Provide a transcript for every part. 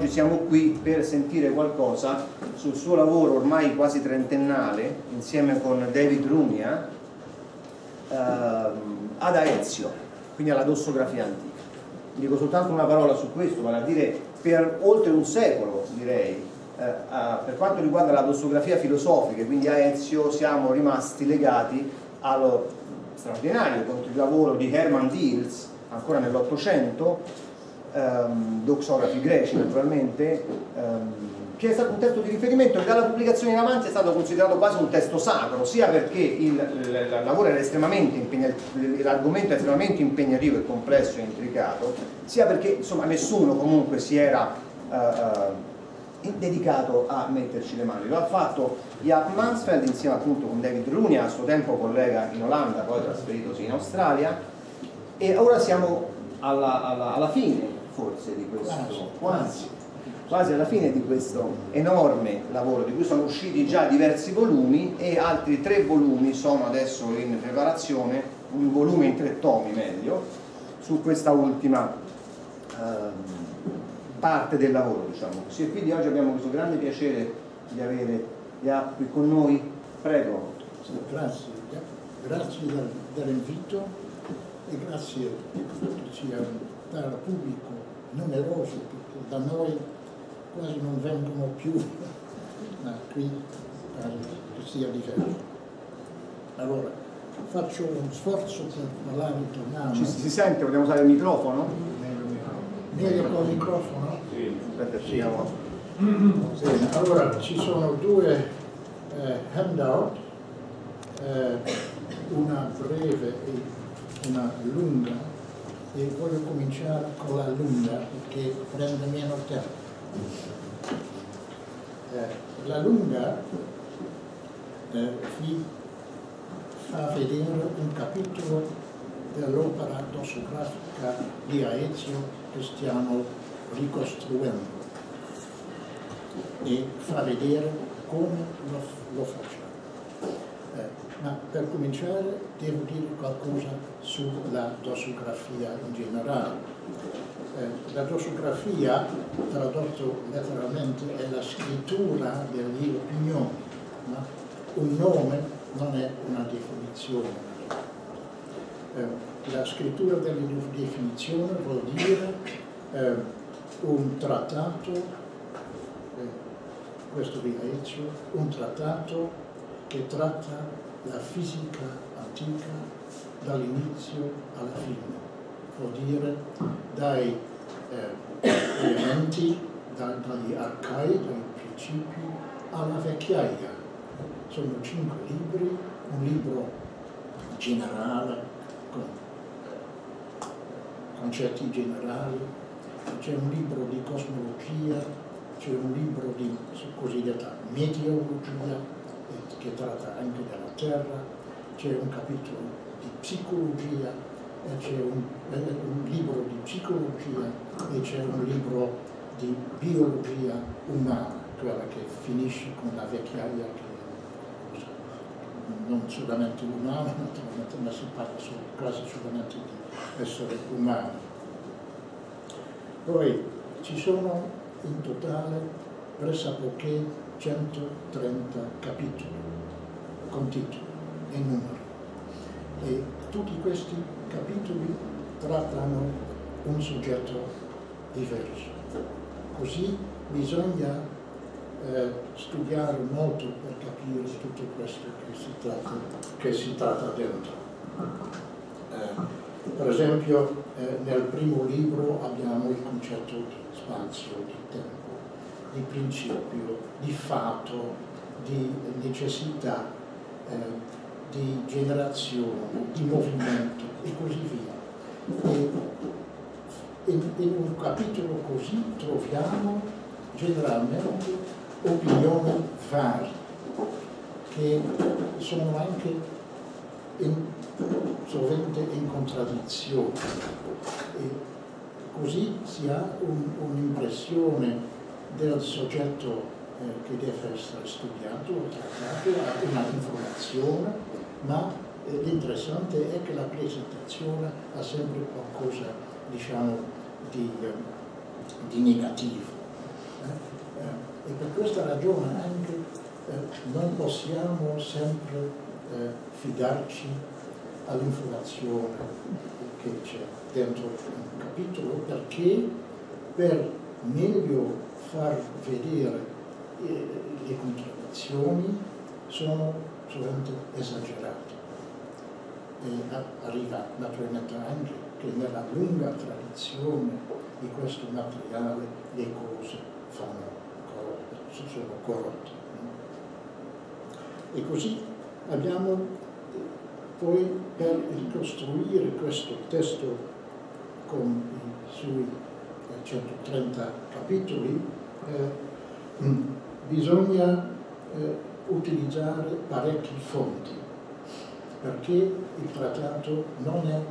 siamo qui per sentire qualcosa sul suo lavoro ormai quasi trentennale insieme con David Runia ad Aezio, quindi alla dossografia antica. Dico soltanto una parola su questo, vale a dire per oltre un secolo, direi, per quanto riguarda la dossografia filosofica, quindi a Ezio, siamo rimasti legati allo straordinario lavoro di Hermann Diels, ancora nell'Ottocento, doxografi greci naturalmente, che è stato un testo di riferimento che dalla pubblicazione in avanti è stato considerato quasi un testo sacro, sia perché il lavoro era estremamente impegnativo, l'argomento è estremamente impegnativo e complesso e intricato, sia perché insomma nessuno comunque si era dedicato a metterci le mani. Lo ha fatto Jaap Mansfeld insieme appunto con David Runia, a suo tempo collega in Olanda, poi trasferitosi in Australia, e ora siamo alla fine forse di questo, quasi alla fine di questo enorme lavoro, di cui sono usciti già diversi volumi e altri 3 volumi sono adesso in preparazione, un volume in 3 tomi meglio, su questa ultima parte del lavoro, diciamo così. E quindi oggi abbiamo questo grande piacere di avere Jaap qui con noi. Prego. Grazie dell'invito e grazie dal pubblico numeroso, perché da noi quasi non vengono più, ma qui pare che sia diverso. Allora, faccio un sforzo per parlare italiano. Si sente? Vogliamo usare il microfono? Meglio col microfono? Sì. Aspetta, finiamo. Bene, allora ci sono 2 handout, una breve e una lunga, e voglio cominciare con la lunga perché prende meno tempo. La lunga vi fa vedere un capitolo dell'opera dossografica di Aezio che stiamo ricostruendo e fa vedere come lo facciamo. Ma per cominciare devo dire qualcosa sulla dossografia in generale. La dossografia, tradotto letteralmente, è la scrittura delle opinioni, ma un nome non è una definizione. La scrittura delle definizioni vuol dire un trattato, questo di Aezio, un trattato che tratta la fisica antica dall'inizio alla fine, vuol dire dai elementi, dagli arcai, dai principi alla vecchiaia. Sono 5 libri, un libro generale con concetti generali, c'è un libro di cosmologia, c'è un libro di cosiddetta meteorologia che tratta anche della Terra, c'è un capitolo di psicologia, c'è un libro di psicologia e c'è un libro di biologia umana, quella che finisce con la vecchiaia, che è non solamente umana, naturalmente, ma si parla quasi solamente di essere umani. Poi ci sono in totale pressappoché 130 capitoli con titoli e numeri, e tutti questi capitoli trattano un soggetto diverso. Così bisogna studiare molto per capire tutto questo che si tratta dentro. Per esempio nel primo libro abbiamo il concetto di spazio, di tempo, di principio, di fatto, di necessità, di generazione, di movimento e così via. E in un capitolo così troviamo generalmente opinioni varie che sono anche sovente in contraddizione, e così si ha un'impressione del soggetto che deve essere studiato o trattato, ha una informazione, ma l'interessante è che la presentazione ha sempre qualcosa, diciamo, di negativo. E per questa ragione anche non possiamo sempre fidarci all'informazione che c'è dentro un capitolo, perché per meglio far vedere le contraddizioni sono sovente esagerate. E arriva naturalmente anche che nella lunga tradizione di questo materiale le cose sono corrotte. E così abbiamo poi, per ricostruire questo testo con i suoi 130 capitoli, bisogna utilizzare parecchie fonti, perché il trattato non è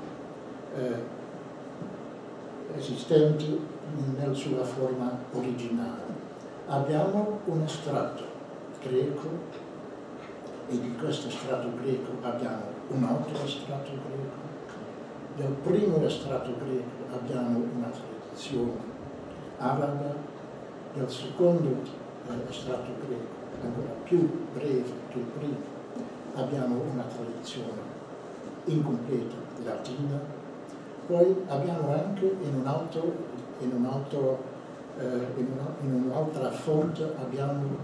esistente nella sua forma originale. Abbiamo un estratto greco e di questo estratto greco abbiamo un altro estratto greco. Del primo estratto greco abbiamo una tradizione araba, del secondo estratto greco, ancora più breve che il primo, abbiamo una tradizione incompleta latina. Poi abbiamo anche in un'altra fonte abbiamo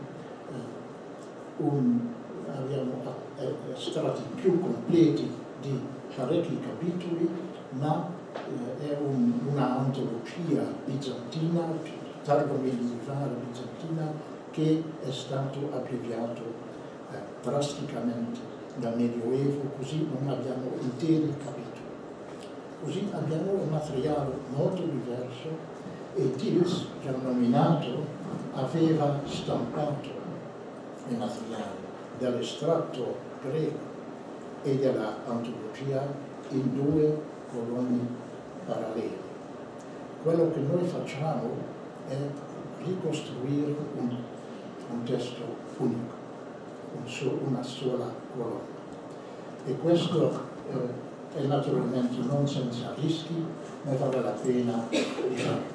estratti più completi di parecchi capitoli, ma è una antologia bizantina, tardo-medievale bizantina, che è stato abbreviato drasticamente dal Medioevo, così non abbiamo interi capitoli. Così abbiamo un materiale molto diverso e Diels, già nominato, aveva stampato il materiale dell'estratto greco e dell'antologia in due colonne parallele. Quello che noi facciamo è ricostruire un testo unico, una sola colonna. E questo è naturalmente non senza rischi, ma vale la pena di farlo.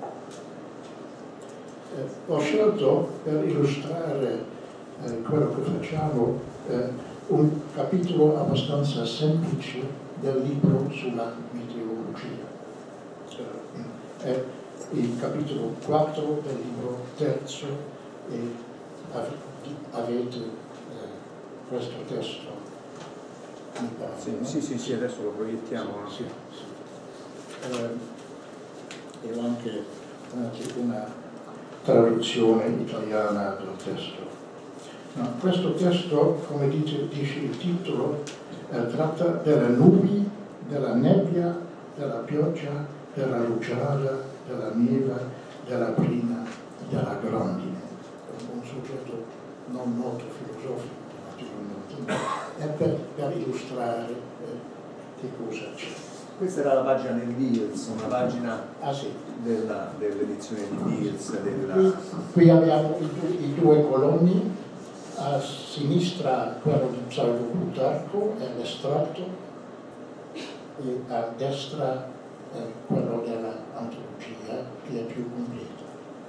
Ho scelto per illustrare quello che facciamo un capitolo abbastanza semplice del libro sulla meteorologia. È il capitolo 4 del libro terzo e avete questo testo. Sì, adesso lo proiettiamo. Sì. E ho anche una traduzione italiana del testo. No, questo testo, come dice il titolo, tratta delle nubi, della nebbia, della pioggia, della rugiada, della neve, della brina, della grandine. Un soggetto non molto filosofico, naturalmente, è per illustrare che cosa c'è. Questa era la pagina del Diels, una pagina sì, dell'edizione di Diels. Qui abbiamo i due colonni, a sinistra quello di Pseudo Plutarco è l'estratto e a destra quello dell'antologia che è più completa.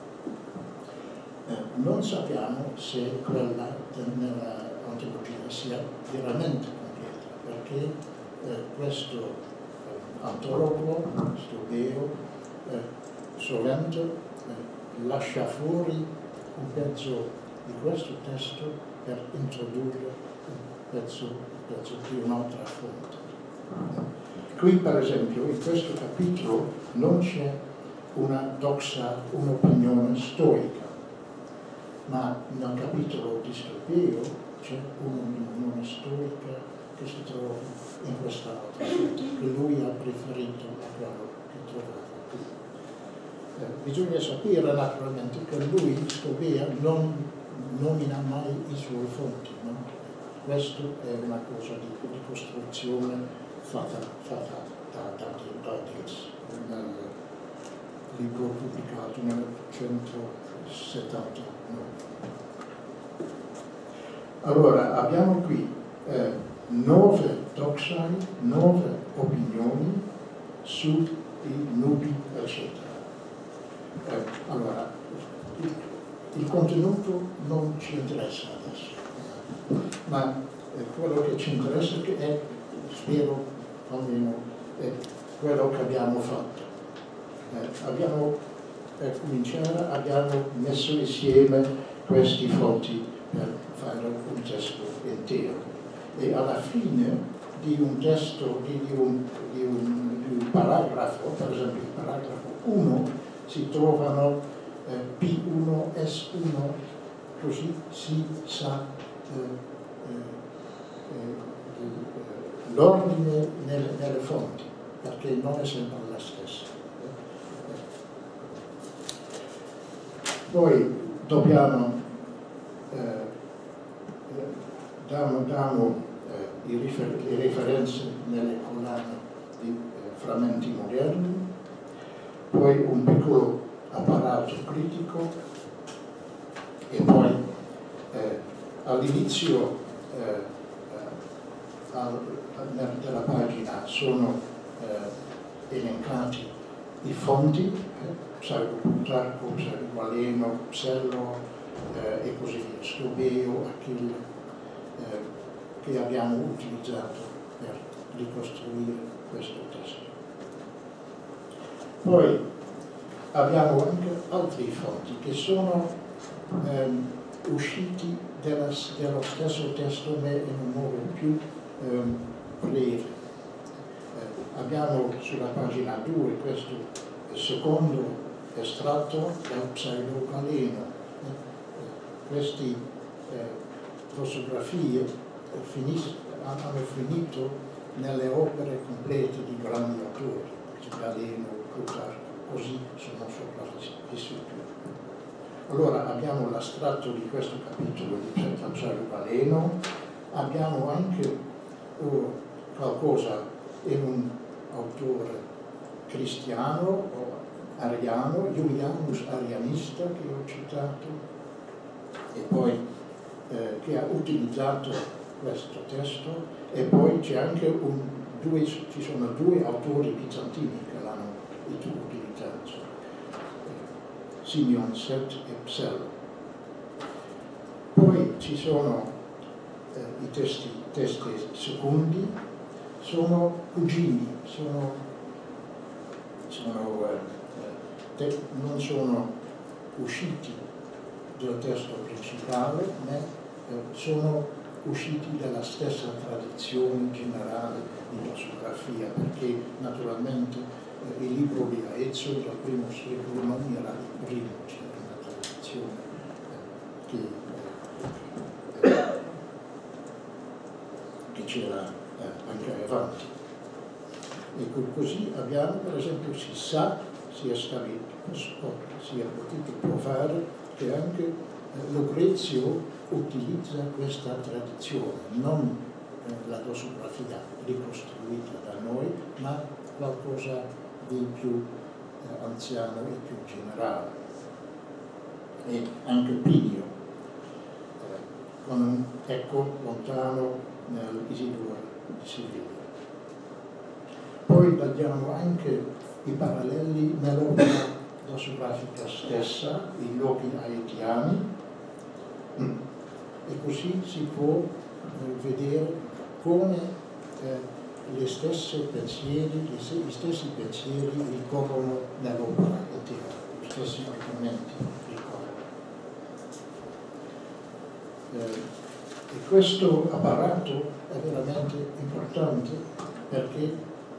Non sappiamo se quella nell'antologia sia veramente completa, perché questo antologo, Stobeo, sovente lascia fuori un pezzo di questo testo per introdurre un pezzo di un'altra fonte. Qui per esempio in questo capitolo non c'è una doxa, un'opinione stoica, ma nel capitolo di Stobeo c'è un'opinione stoica che si trova in quest'altra fonte, che lui ha preferito a quello che trovava qui. Bisogna sapere naturalmente che lui, Stobea, non nomina mai i suoi fonti, no? Questo è una cosa di costruzione fatta da Diels nel libro pubblicato nel 1979. Allora abbiamo qui 9 doxai, 9 opinioni sui nubi, eccetera. Allora, Il contenuto non ci interessa adesso, ma quello che ci interessa è, spero almeno, è quello che abbiamo fatto. Per cominciare abbiamo messo insieme questi fonti per fare un testo intero e alla fine di un testo, di un paragrafo, per esempio il paragrafo 1, si trovano P1, S1, così si sa l'ordine nelle fonti, perché non è sempre la stessa. Poi dobbiamo diamo le referenze nelle collane di frammenti moderni, poi un piccolo apparato critico e poi all'inizio della pagina sono elencati i fonti, Pseudo Plutarco, Pseudo Galeno, Psello e così via, Scobeo, Achille, che abbiamo utilizzato per ricostruire questo testo. Poi abbiamo anche altri fonti che sono usciti dello stesso testo ma in un modo più breve. Abbiamo sulla pagina 2 questo secondo estratto dal Pseudo Galeno. Queste fotografie hanno finito nelle opere complete di grandi autori, Galeno, Plutarco, così sono sopravvissuti. Allora abbiamo l'astratto di questo capitolo di Pseudo Galeno, abbiamo anche qualcosa in un autore cristiano o ariano, Julianus Arianista, che ho citato, e poi che ha utilizzato questo testo, e poi c'è anche ci sono due autori bizantini che l'hanno utilizzato, Simeon Set e Psello. Poi ci sono i testi secondi, sono cugini, non sono usciti dal testo principale, ma sono usciti dalla stessa tradizione generale di dassografia, perché naturalmente il libro di Aezzo dal primo secolo non era il primo, c'era una tradizione che c'era anche avanti. E così abbiamo, per esempio, si è potuto provare che anche Lucrezio utilizza questa tradizione, non la dassografia ricostruita da noi, ma qualcosa di più anziano e più generale. E anche Plinio, con un eco lontano nell'Isidoro di Siviglia. Poi vediamo anche i paralleli nell'opera dassografica stessa, i luoghi haitiani, e così si può vedere come gli stessi pensieri ricorrono nell'opera intera, gli stessi argomenti ricorrono. E questo apparato è veramente importante perché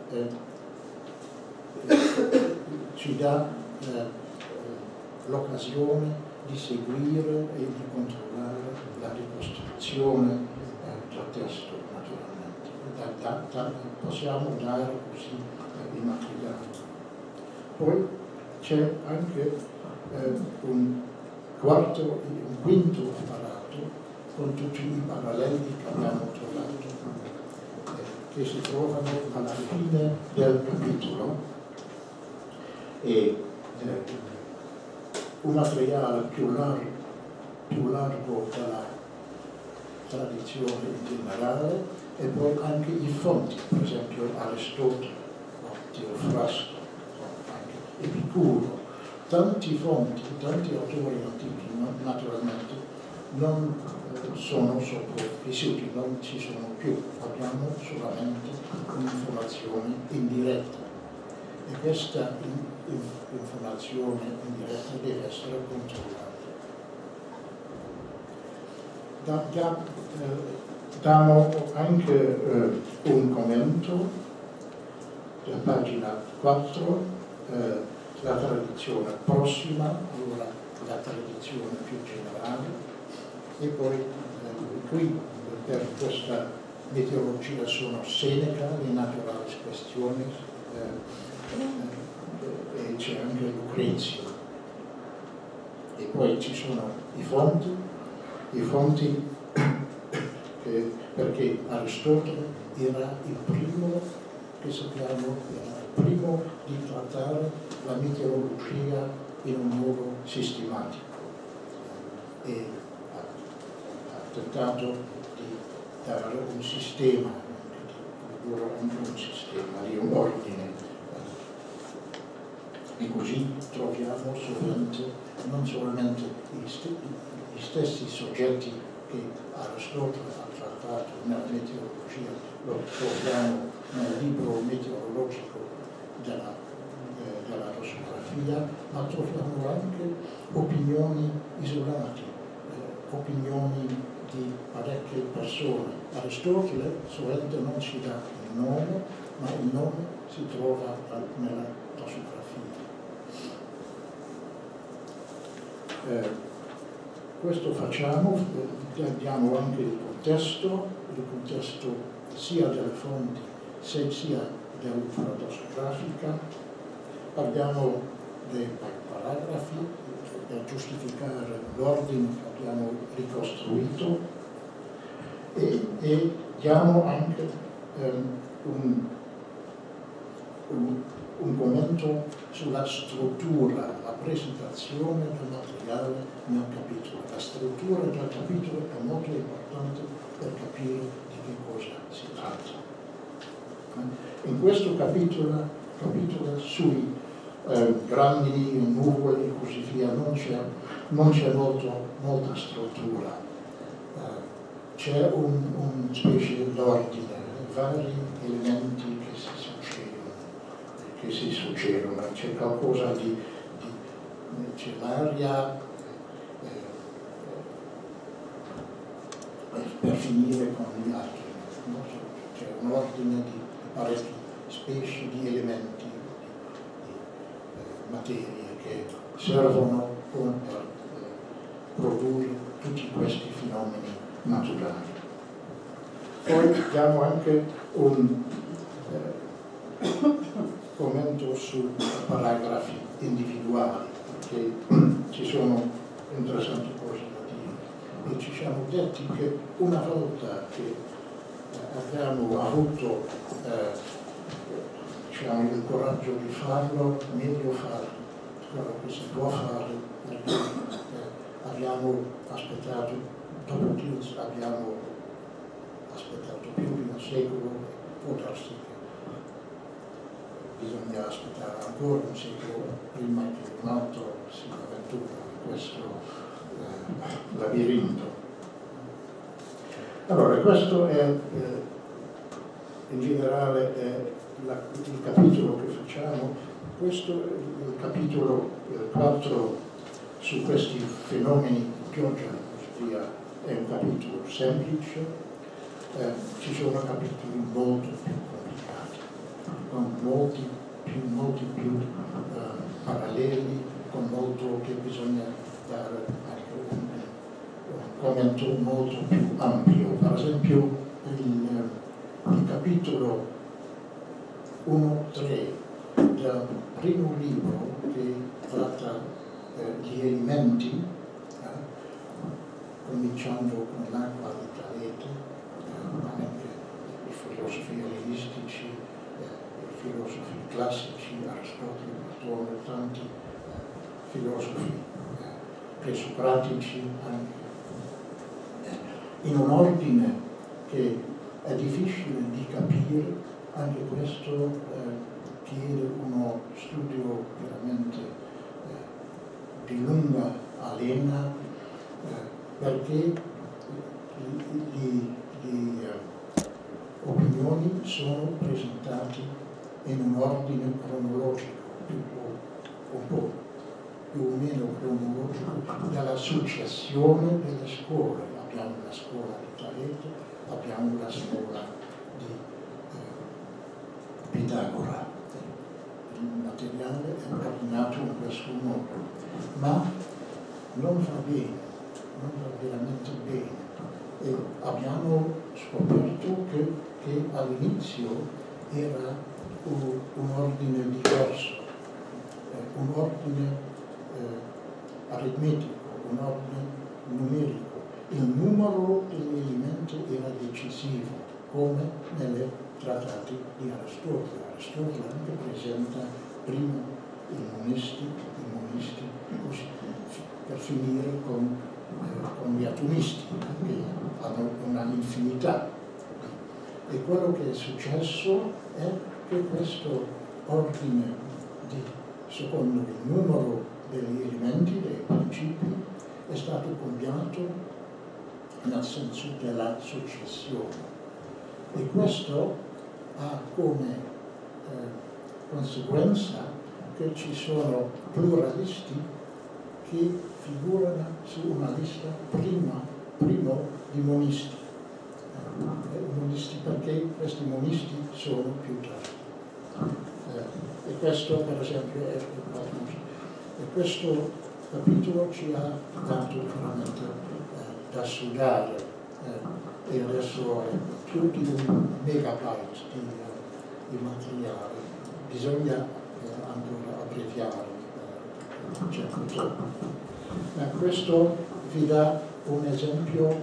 ci dà l'occasione di seguire e di controllare la ricostruzione del testo, naturalmente. Possiamo dare così il materiale. Poi c'è anche un quinto apparato con tutti i paralleli che abbiamo trovato, che si trovano alla fine del capitolo, e un materiale più largo della tradizione in generale, e poi anche i fonti, per esempio Aristotele, Teofrasto, anche Epicuro, tanti fonti, tanti autori antichi, naturalmente, non sono sopravvissuti, non ci sono più, abbiamo solamente un'informazione indiretta e questa informazione indiretta deve essere controllata. Diamo anche un commento da pagina 4, la tradizione prossima, allora la tradizione più generale, e poi qui per questa meteorologia sono Seneca, le naturali questioni, e c'è anche Lucrezio. E poi ci sono i fonti perché Aristotele era il primo, che sappiamo, era il primo di trattare la meteorologia in un modo sistematico e ha tentato di dare un sistema, di produrre anche un sistema, di un ordine. E così troviamo sovente non solamente gli stessi soggetti che Aristotele ha trattato nella meteorologia, lo troviamo nel libro meteorologico della dosografia, ma troviamo anche opinioni isolate, opinioni di parecchie persone. Aristotele sovente non ci dà il nome, ma il nome si trova nella dosografia. Questo facciamo, diamo anche il contesto sia delle fonti sia della dosografica, parliamo dei paragrafi per giustificare l'ordine che abbiamo ricostruito e diamo anche un commento sulla struttura, la presentazione del materiale nel capitolo. La struttura del capitolo è molto importante per capire di che cosa si tratta. In questo capitolo sui grandi nuvole e così via non c'è molta struttura. C'è un specie d'ordine, vari elementi che si succedono, c'è qualcosa c'è l'aria per finire con gli altri, no? C'è un ordine di parecchie specie di elementi, di materie che servono per produrre tutti questi fenomeni naturali. Poi diamo anche un commento sui paragrafi individuali, perché ci sono interessanti cose da dire. E ci siamo detti che una volta che abbiamo avuto il coraggio di farlo, meglio fare quello che si può fare, perché abbiamo aspettato, dopo Dios abbiamo aspettato più di un secolo, può darsi che bisogna aspettare ancora un secolo prima che un altro si avventura in questo labirinto. Allora, questo è in generale il capitolo che facciamo. Questo è il capitolo 4 su questi fenomeni di pioggia e così via, è un capitolo semplice. Ci sono capitoli molto più complicati, con molti più paralleli, con molto che bisogna dare anche un commento molto più ampio. Per esempio il capitolo 1-3 del primo libro che tratta gli elementi, cominciando con l'acqua di planeta, anche i filosofi ellenistici, i filosofi classici, Aristotele, Platone, tanti filosofi presocratici, anche in un ordine che è difficile di capire. Anche questo chiede uno studio veramente di lunga alena, perché le opinioni sono presentate in un ordine cronologico, un po' più o meno cronologico, dalla successione delle scuole. Abbiamo la scuola di Talete, abbiamo la scuola di Pitagora. Il materiale è ordinato in questo modo, ma non va bene, non va veramente bene. E abbiamo scoperto che all'inizio era un ordine diverso, un ordine aritmetico, un ordine numerico. Il numero degli elementi era decisivo, come nelle trattati di Aristotele. Aristotele anche presenta prima i monisti, così, per finire con gli atomisti, che hanno una infinità. E quello che è successo è che questo ordine secondo il numero degli elementi, dei principi, è stato cambiato nel senso della successione. E questo ha come conseguenza che ci sono pluralisti che figurano su una lista primo di monisti. Monisti perché questi monisti sono più tardi. E questo per esempio è e questo capitolo ci ha dato veramente da sudare e adesso è più di un megabyte di materiale. Bisogna ancora abbreviare certo tempo. Ma questo vi dà un esempio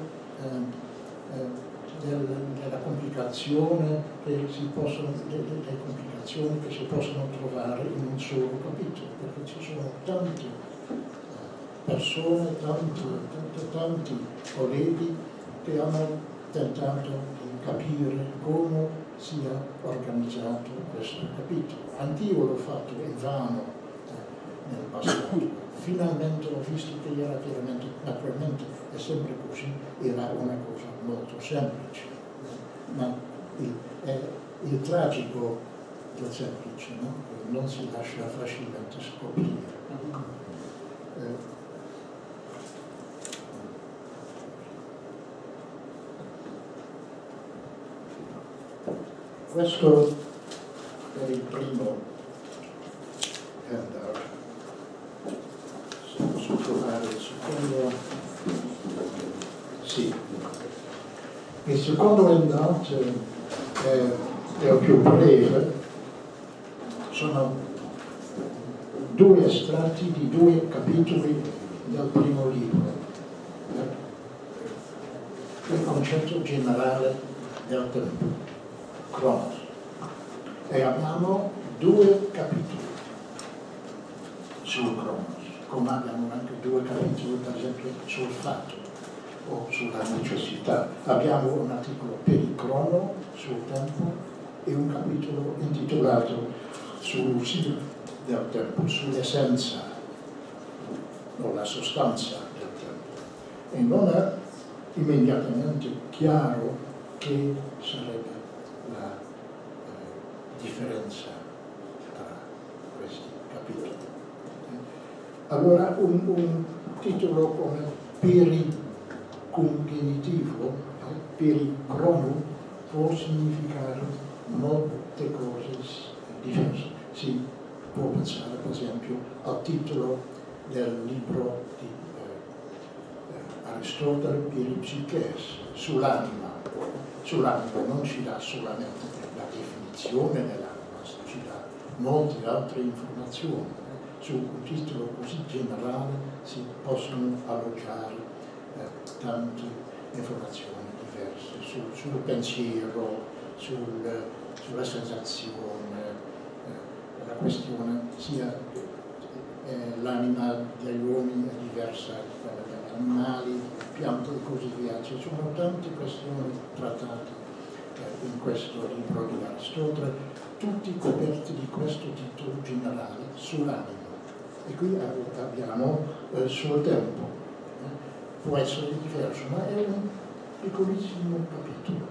della complicazione delle complicazioni che si possono trovare in un solo capitolo, perché ci sono tante persone, tanti colleghi che hanno tentato di capire come sia organizzato questo capitolo. Anch'io l'ho fatto invano nel passato. Finalmente ho visto che era veramente, naturalmente è sempre così, era una cosa molto semplice, ma il tragico del semplice, no? Non si lascia facilmente scoprire. Questo è il primo handout. Posso trovare il secondo? Sì. Il secondo handout è il più breve. Sono due estratti di due capitoli del primo libro. Il concetto generale del tempo, Cronos. E abbiamo due capitoli sul Cronos, come abbiamo anche due capitoli, per esempio, sul fatto o sulla necessità. Abbiamo un articolo per il crono, sul tempo, e un capitolo intitolato sull'uso del tempo, sull'essenza o la sostanza del tempo. E non è immediatamente chiaro che sarebbe la differenza tra questi capitoli. Allora un titolo come pericongenitivo, pericrono, può significare molte cose diverse. Si può pensare per esempio al titolo del libro di Aristotele, Peripsyches, sull'anima. Sull'anima non ci dà solamente la definizione dell'anima, ci dà molte altre informazioni. Su un titolo così generale si possono alloggiare tante informazioni diverse sul pensiero, sulla sensazione, la questione sia l'anima degli uomini è diversa da quella degli animali, piante e così via. Ci sono tante questioni trattate in questo libro di Aristotele, tutti coperti di questo titolo generale sull'anima. E qui abbiamo sul tempo. Può essere diverso, ma è un piccolissimo capitolo.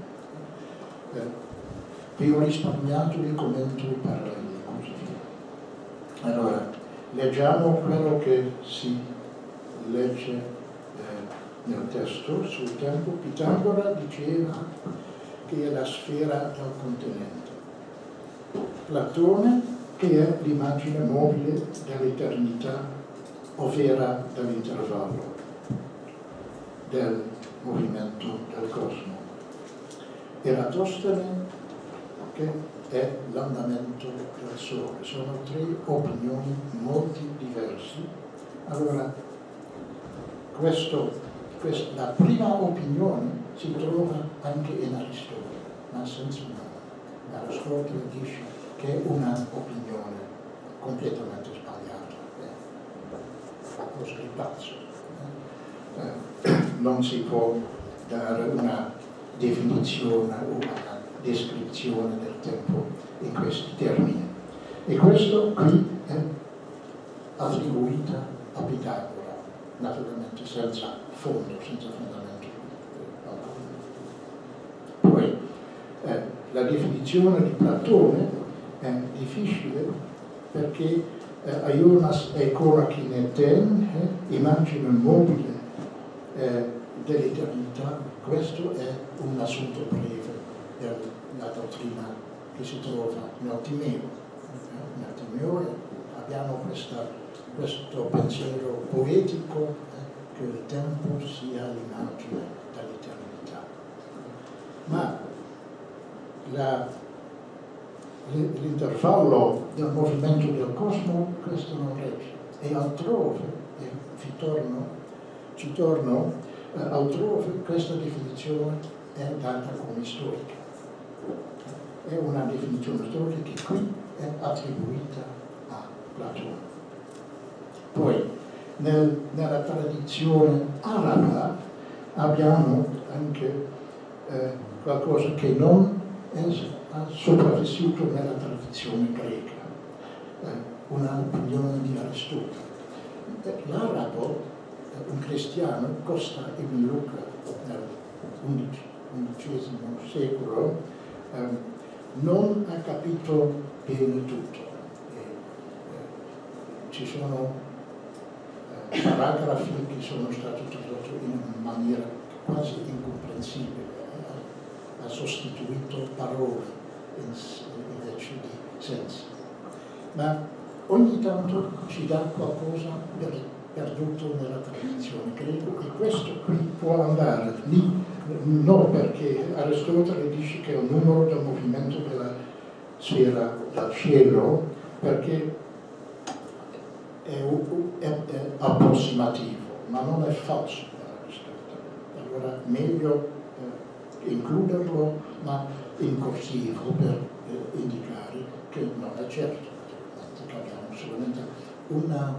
Vi ho risparmiato il commento ai paralleli, così via. Allora, leggiamo quello che si legge nel testo sul tempo. Pitagora diceva che è la sfera del continente. Platone che è l'immagine mobile dell'eternità, ovvero dell'intervallo, del movimento del cosmo. Eratostene che è l'andamento del Sole. Sono tre opinioni molto diverse. Allora, la prima opinione si trova anche in Aristotele, ma senza nome. Aristotele dice che è una opinione completamente sbagliata, qualcosa di pazzo. Non si può dare una definizione o una descrizione del tempo in questi termini. E questo qui è attribuito a Pitagora, naturalmente senza fondo, senza fondamento. Poi la definizione di Platone è difficile perché Ionas eikorakineten, immagine mobile dell'eternità, questo è un assunto breve della dottrina che si trova nel Timeo. Nel Timeo abbiamo questo pensiero poetico che il tempo sia l'immagine dell'eternità. Ma l'intervallo del movimento del cosmo, questo non regge. E altrove, e ci torno, altrove questa definizione è data come storica. È una definizione storica che qui è attribuita a Platone. Poi, nella tradizione araba abbiamo anche qualcosa che non è sopravvissuto nella tradizione greca, un'opinione di Aristotele. L'arabo, un cristiano, Costa ibn Luca, nel XI secolo, non ha capito bene tutto. Ci sono paragrafi che sono stati tradotti in maniera quasi incomprensibile, ha sostituito parole invece di sensi. Ma ogni tanto ci dà qualcosa perduto nella tradizione greca e questo qui può andare lì, non perché Aristotele dice che è un numero del movimento della sfera del cielo, perché è approssimativo, ma non è falso per Aristotele. Allora meglio includerlo, ma in corsivo per indicare che non è certo, che abbiamo solamente una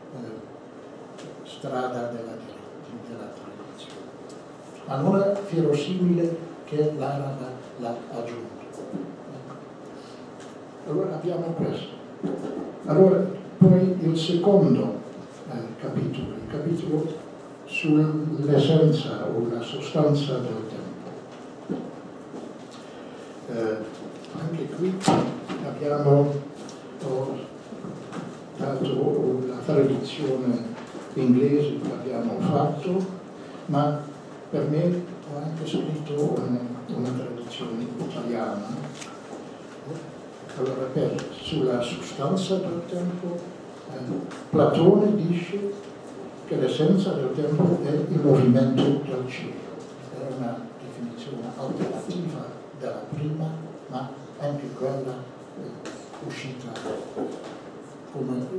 strada della tradizione. Ma non è verosimile che l'araba l'ha aggiunto. Allora abbiamo questo. Allora, poi il secondo capitolo, il capitolo sull'essenza o la sostanza del tempo. Anche qui abbiamo dato la tradizione inglese che abbiamo fatto, ma per me ho anche scritto una tradizione italiana. Allora, sulla sostanza del tempo, Platone dice che l'essenza del tempo è il movimento del cielo. È una definizione alternativa della prima, ma anche quella uscita come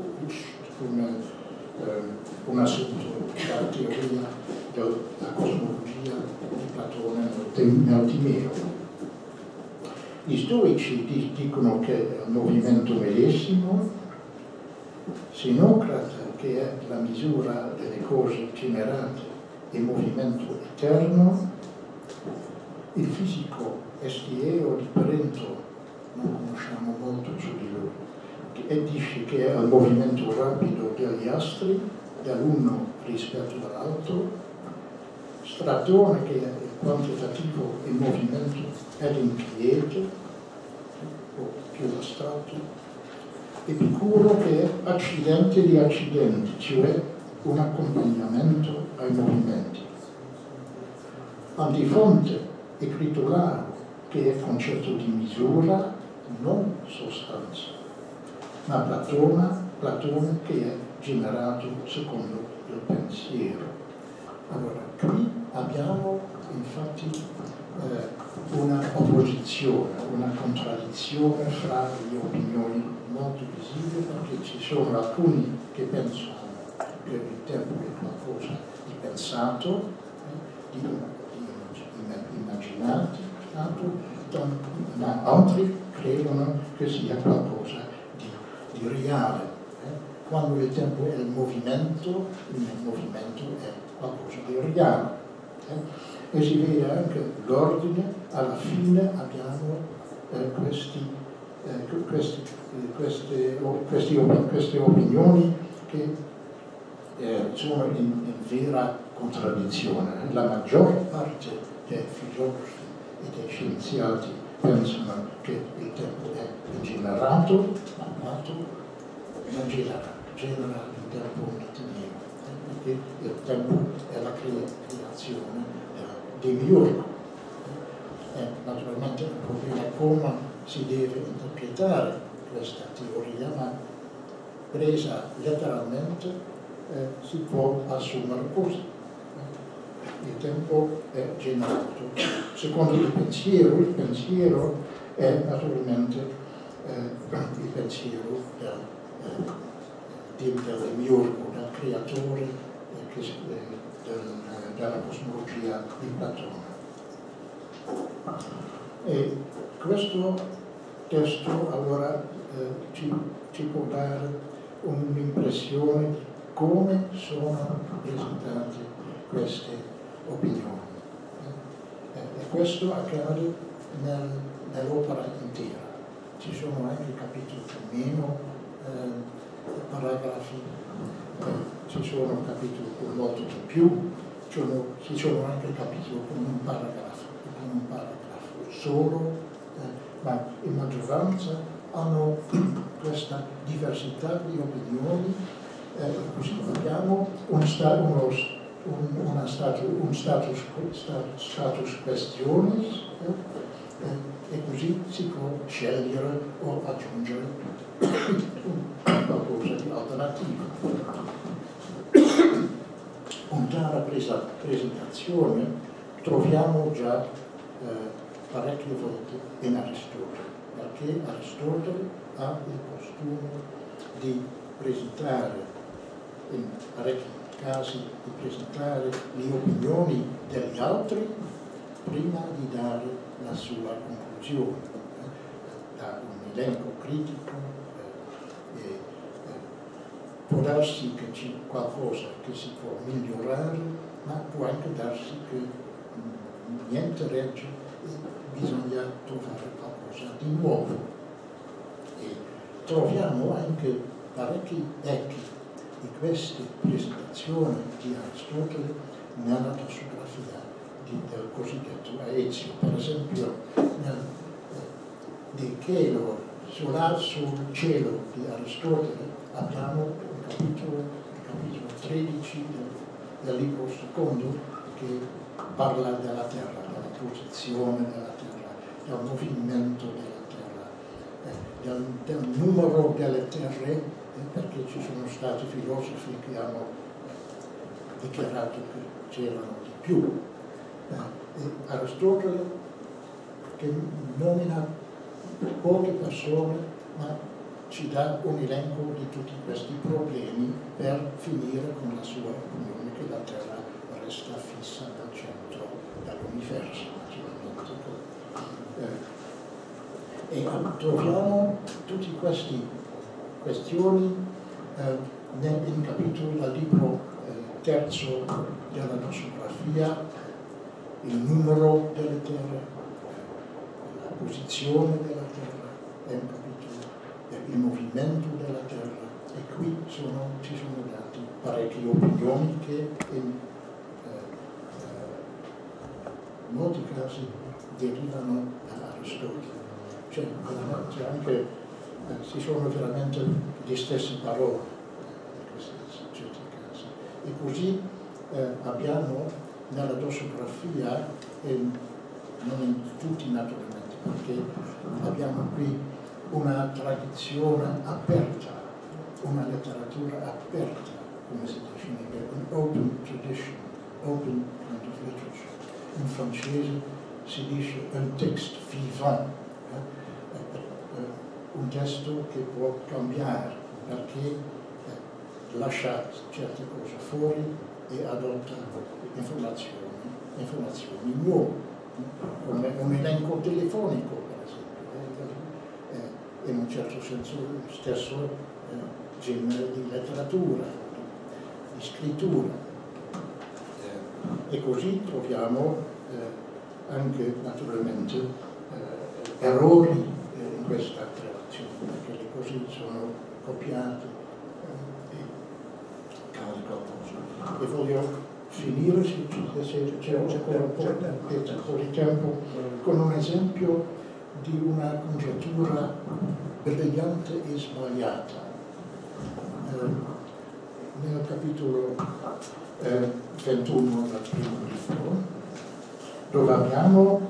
un assunto dalla teoria della cosmologia di Platone nel Timeo. Gli stoici dicono che è il movimento medesimo, Sinocrate che è la misura delle cose generate e movimento eterno, il fisico Estieo di Parento, non conosciamo molto su di lui, e dice che è il movimento rapido degli astri, dall'uno rispetto all'altro, Stratone che è il quantitativo in movimento ed in piede, o più astratto, Epicuro che è accidente di accidenti, cioè un accompagnamento ai movimenti. Antifonte e Critolaro che è concetto di misura, non sostanza, ma Platone che è generato secondo il pensiero. Allora, qui abbiamo infatti una opposizione, una contraddizione fra le opinioni molto visibili, perché ci sono alcuni che pensano che il tempo è qualcosa di pensato, di immaginato, ma altri credono che sia qualcosa di reale. Quando il tempo è il movimento è qualcosa di reale. E si vede anche l'ordine, alla fine abbiamo queste opinioni che sono in vera contraddizione. La maggior parte dei filosofi e dei scienziati pensano che il tempo è generato, ma nato non genera il tempo nativo, perché il tempo è la creazione demiurgo. Naturalmente il problema è come si deve interpretare questa teoria, ma presa letteralmente si può assumere così. Il tempo è generato. Secondo il pensiero è naturalmente il pensiero del demiurgo, del creatore della cosmologia di Platone. E questo testo allora ci può dare un'impressione di come sono presentate queste opinioni. E questo accade nell'opera intera. Ci sono anche capitoli con meno paragrafi, ci sono capitoli con molto di più, ci sono anche capitoli con un paragrafo solo, ma in maggioranza hanno questa diversità di opinioni, così abbiamo un status questionis, e così si può scegliere o aggiungere qualcosa di alternativo. In tale presentazione troviamo già parecchie volte in Aristotele, perché Aristotele ha il costume di presentare, in parecchi casi, di presentare le opinioni degli altri prima di dare la sua conclusione, da un elenco critico, può darsi che c'è qualcosa che si può migliorare, ma può anche darsi che niente regge e bisogna trovare qualcosa di nuovo. E troviamo anche parecchi echi di queste presentazioni di Aristotele nella dossografia del cosiddetto Aezio. Per esempio nel Chelo, sul cielo di Aristotele abbiamo il capitolo 13 del libro secondo che parla della terra, della posizione della terra, del movimento della terra, del numero delle terre, perché ci sono stati filosofi che hanno dichiarato che c'erano di più. Aristotele che nomina poche persone, ma ci dà un elenco di tutti questi problemi per finire con la sua opinione che la Terra resta fissa nel centro dell'universo, naturalmente. E troviamo tutte queste questioni in capitolo del libro terzo della dossografia, il numero delle terre, la posizione della terra, è un capitolo il movimento della Terra, e qui ci sono date parecchie opinioni che in molti casi derivano da Aristotele. Cioè anche, ci sono veramente le stesse parole in certi casi. E così abbiamo nella dossografia, non in tutti naturalmente, perché abbiamo qui una tradizione aperta, una letteratura aperta, come si dice in inglese, un open tradition, open kind of literature. In francese si dice un texte vivant, un testo che può cambiare perché lascia certe cose fuori e adotta informazioni nuove, come un elenco telefonico per esempio, in un certo senso lo stesso genere di letteratura, di scrittura. E così troviamo anche naturalmente errori in questa relazione, perché le cose sono copiate e cade qualcosa. E voglio finire, se c'è ancora un po' di tempo, con un esempio di una congettura brillante e sbagliata. Nel capitolo 21 del primo libro, dove abbiamo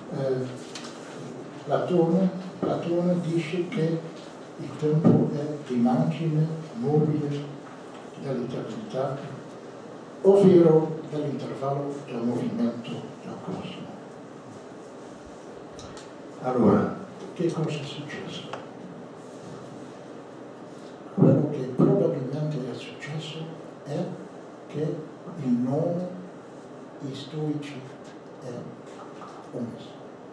Platone dice che il tempo è l'immagine mobile dell'eternità, ovvero dell'intervallo del movimento del cosmo. Allora, che cosa è successo? Quello che probabilmente è successo è che il nome i stoici è omesso.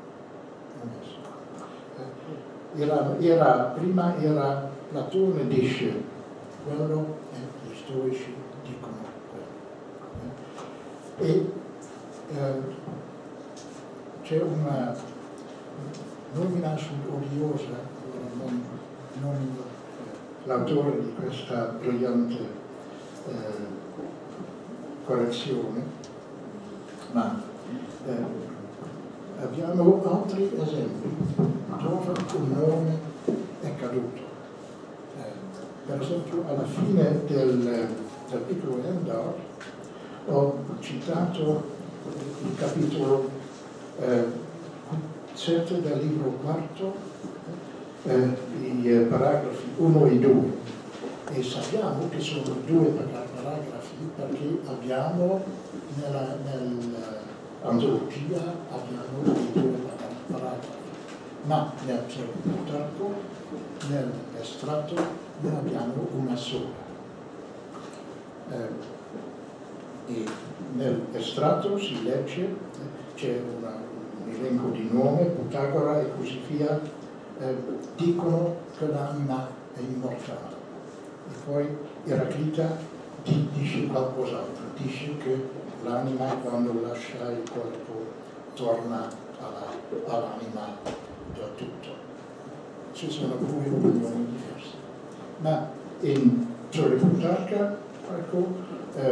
Prima era Platone dice quello e gli stoici dicono quello. E c'è una nomina odiosa, non l'autore di questa brillante correzione, ma abbiamo altri esempi dove un nome è caduto. Per esempio, alla fine del piccolo Endor ho citato il capitolo 7 del libro 4, i paragrafi 1 e 2. E sappiamo che sono due paragrafi perché abbiamo nell'antologia abbiamo i due paragrafi, ma nel Plutarco, nell'estratto, ne abbiamo una sola. E nell'estratto si legge, c'è un elenco di nome, Pitagora e così via, dicono che l'anima è immortale. E poi Eraclita dice qualcos'altro, dice che l'anima quando lascia il corpo torna all'anima del tutto. Ci sono due opinioni diverse. Ma sulla Plutarca, ecco,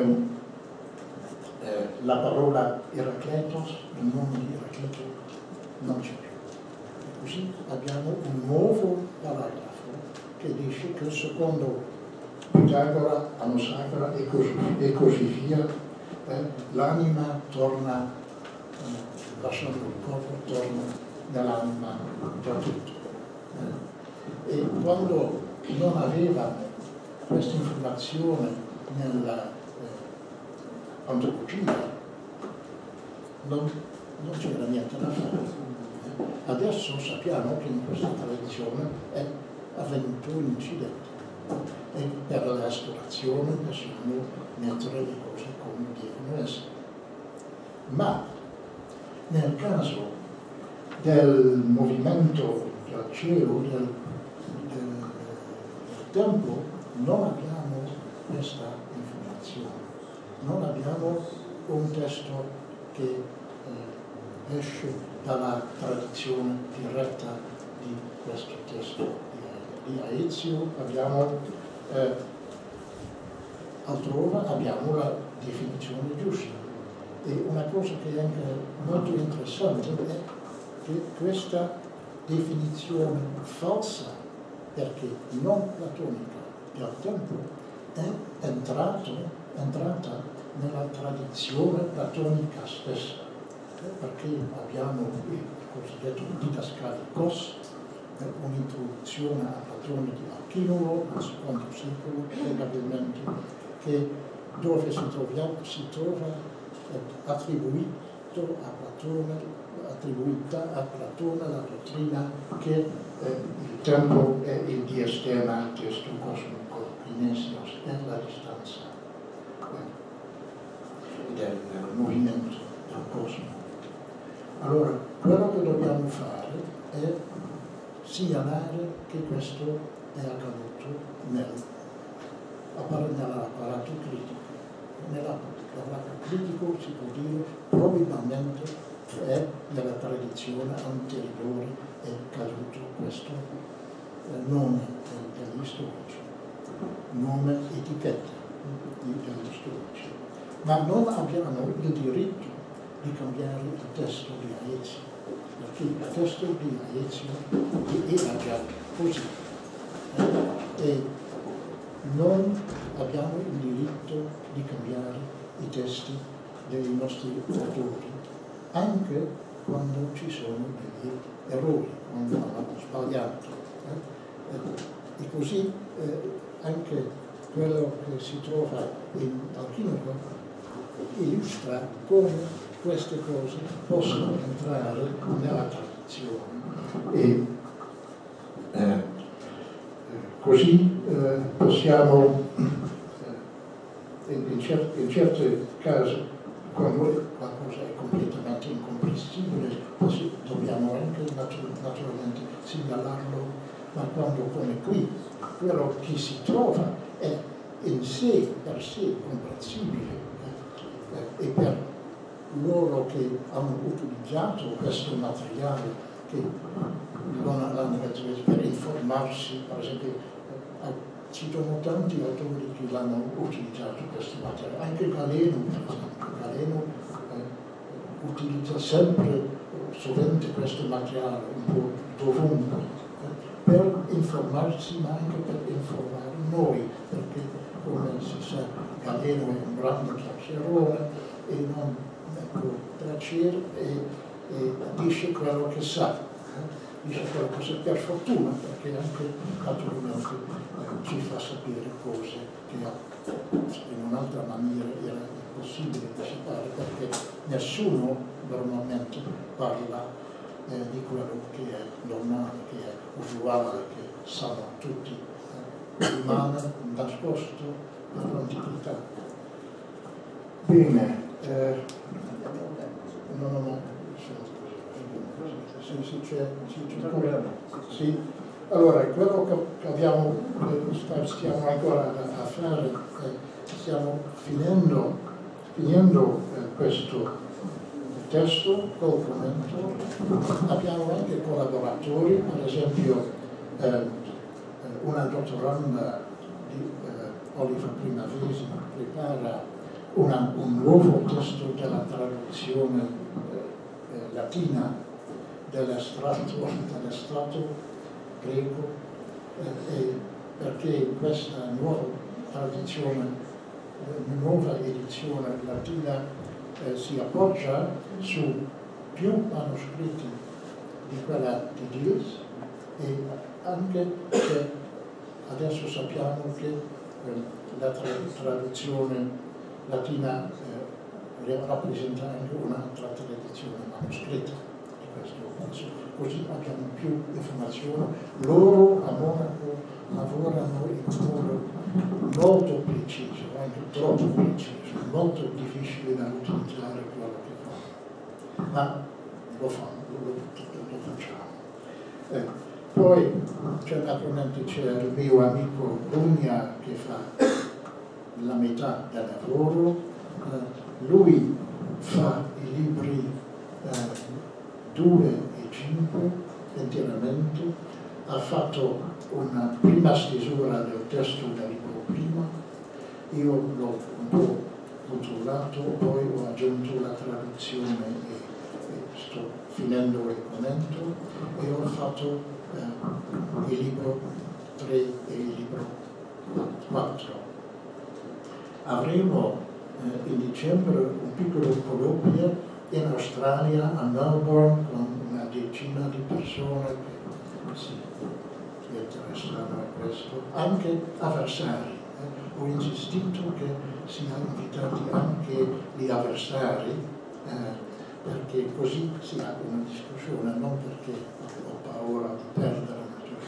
la parola Eracletos, il nome di Eracleto, non c'è più. E così abbiamo un nuovo paragrafo che dice che secondo Pitagora, Anaxagora e così via, l'anima torna, lasciando il corpo, torna nell'anima del tutto. E quando non avevano questa informazione nella antologia, non c'era niente da fare. Adesso sappiamo che in questa tradizione è avvenuto un incidente e per la restaurazione possiamo mettere le cose come devono essere. Ma nel caso del movimento del cielo, del tempo, non abbiamo questa informazione. Non abbiamo un testo che esce dalla tradizione diretta di questo testo di Aezio abbiamo, altrove abbiamo la definizione giusta. E una cosa che è anche molto interessante è che questa definizione falsa, perché non platonica del tempo, è entrata nella tradizione platonica stessa, perché abbiamo il cosiddetto Didascalicos, un'introduzione a Platone di Alcinovo nel secondo secolo, probabilmente, dove si trova attribuita a Platone la dottrina che il tempo è il diastema testo cosmico, kinesios, è la distanza del movimento del cosmo. Allora, quello che dobbiamo fare è segnalare che questo è accaduto nell'apparato critico. Nell'apparato critico si può dire probabilmente è nella tradizione anteriore è caduto questo nome degli storici, nome etichetta degli storici. Ma non abbiamo il diritto di cambiare il testo di Aezio, perché il testo di Aezio era già così. E non abbiamo il diritto di cambiare i testi dei nostri autori, anche quando ci sono degli errori, quando hanno sbagliato. E così anche quello che si trova in Alcinovo illustra come queste cose possono entrare nella tradizione. E così possiamo, in certi casi, quando qualcosa è completamente incomprensibile, dobbiamo anche naturalmente segnalarlo, ma quando, come qui, quello che si trova è in sé, per sé, comprensibile, e per loro che hanno utilizzato questo materiale che non hanno per informarsi, per esempio, ci sono tanti autori che l'hanno utilizzato questo materiale, anche Galeno, per esempio. Galeno utilizza sempre, sovente questo materiale, un po' dovunque, per informarsi, ma anche per informare noi, perché come si sa Galeno è un grande chiacchierone e non può tacere e dice quello che sa. Dice quello che sa per fortuna, perché anche naturalmente ci fa sapere cose che in un'altra maniera era impossibile di sapere, perché nessuno normalmente parla di quello che è normale, che è usuale, che sanno tutti, rimane nascosto per l'antichità. Bene, sì. Allora, quello che stiamo ancora a fare, stiamo finendo questo testo col commento. Abbiamo anche collaboratori, per esempio una dottoranda di Oliver Primavesi prepara un nuovo testo della traduzione latina dell'estratto greco, perché questa nuova tradizione, nuova edizione latina si appoggia su più manoscritti di quella di Diels, e anche che adesso sappiamo che la traduzione latina rappresenta anche un'altra tradizione manoscritta di questo corso. Così abbiamo più informazioni. Loro a Monaco lavorano in un modo molto preciso, anche troppo preciso, molto difficile da utilizzare quello che fanno, ma lo fanno, lo facciamo. Poi naturalmente c'è il mio amico Brugna che fa la metà del lavoro, lui fa i libri 2 e 5 interamente, ha fatto una prima stesura del testo del libro prima, io l'ho un po' controllato, poi ho aggiunto la traduzione e sto finendo il commento e ho fatto il libro 3 e il libro 4. Avremo in dicembre un piccolo colloquio in Australia, a Melbourne, con una decina di persone che si interessano a questo, anche avversari. Ho insistito che siano invitati anche gli avversari, perché così si ha una discussione, non perché ho paura di perdere.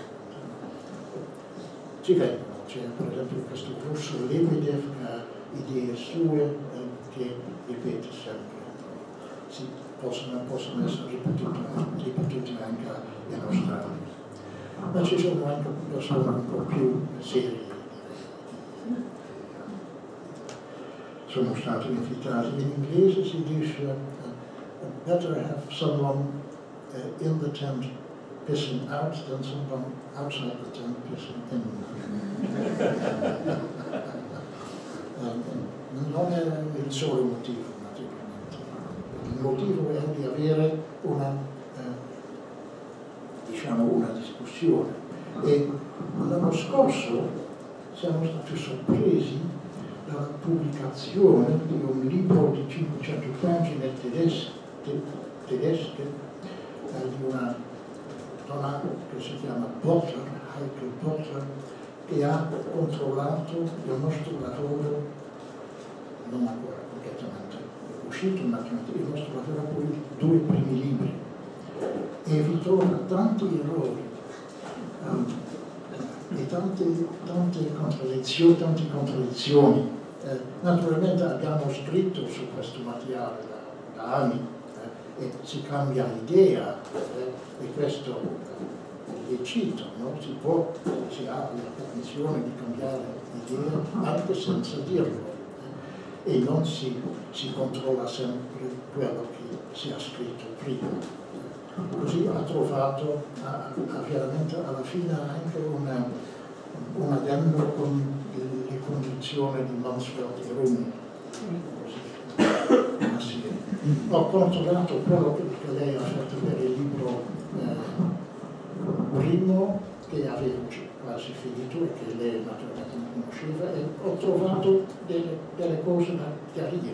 Ci vengono, c'è per esempio questo russo Lebedev che ha idee sue che ripete sempre. Si possono essere ripetute anche in Australia. Ma ci sono anche persone un po' più serie. Sono stati invitati. In inglese si dice better have someone in the tent pissing out than someone outside the tent pissing in. Non è il solo motivo, naturalmente. Il motivo è di avere una discussione. E l'anno scorso siamo stati sorpresi dalla pubblicazione di un libro di 500 pagine tedesche di una donna che si chiama Potter, Heike Potter, che ha controllato il nostro lavoro, non ancora completamente uscito, naturalmente, il nostro lavoro poi 2 primi libri. Evitò tanti errori e tante contraddizioni. Naturalmente abbiamo scritto su questo materiale da anni e si cambia idea e questo è lecito, no? Si ha la permissione di cambiare idea anche senza dirlo e non si controlla sempre quello che si è scritto prima. Così ha trovato veramente alla fine anche un addendo con le condizioni di Mansfeld e Rumi. Ho controllato quello che lei ha fatto per il libro primo, che avevo quasi finito e che lei naturalmente non conosceva, e ho trovato delle cose da chiarire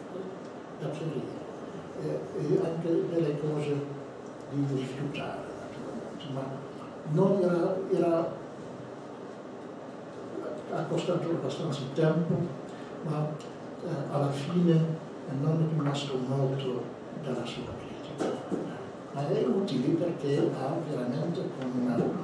e anche delle cose di rifiutare, naturalmente, ma non ha costato abbastanza tempo, ma alla fine non è rimasto molto dalla sua critica. Ma è utile perché ha veramente con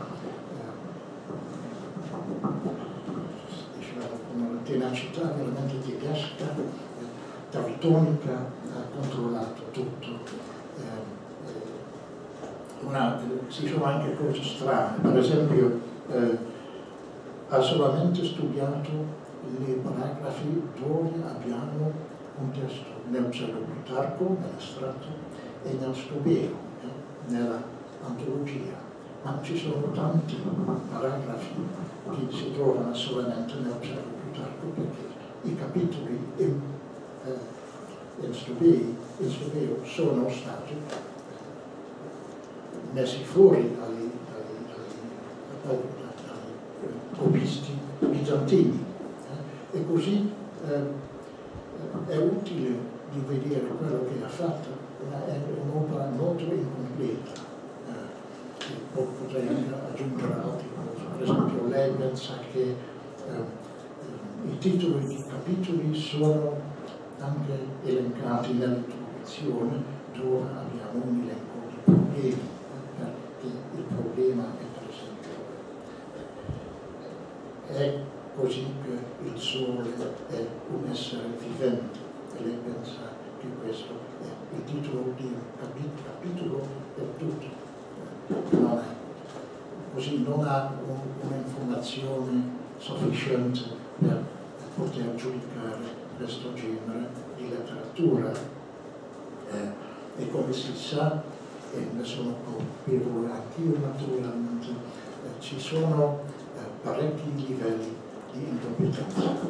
una tenacità veramente tedesca, teutonica, ha controllato tutto. Ci sono anche cose strane, per esempio ha solamente studiato le paragrafi dove abbiamo un testo nel Cerro Plutarco, nell'estratto, e nel Stobeo, nella antologia, ma ci sono tanti paragrafi che si trovano solamente nel Cerro Plutarco perché i capitoli in Stobeo sono stati messi fuori dai copisti bizantini e così è utile di vedere quello che ha fatto, ma è un'opera molto incompleta. Potrei aggiungere altre cose, per esempio lei pensa che i titoli di capitoli sono anche elencati nell'introduzione dove abbiamo un elenco di problemi, perché il problema è per esempio è così che il Sole è un essere vivente e lei pensa che questo è il titolo di un capitolo per tutti. Non è. Così non ha un'informazione sufficiente per poter giudicare questo genere di letteratura. E come si sa, e ne sono colpevole anch'io naturalmente, ci sono parecchi livelli di incompetenza.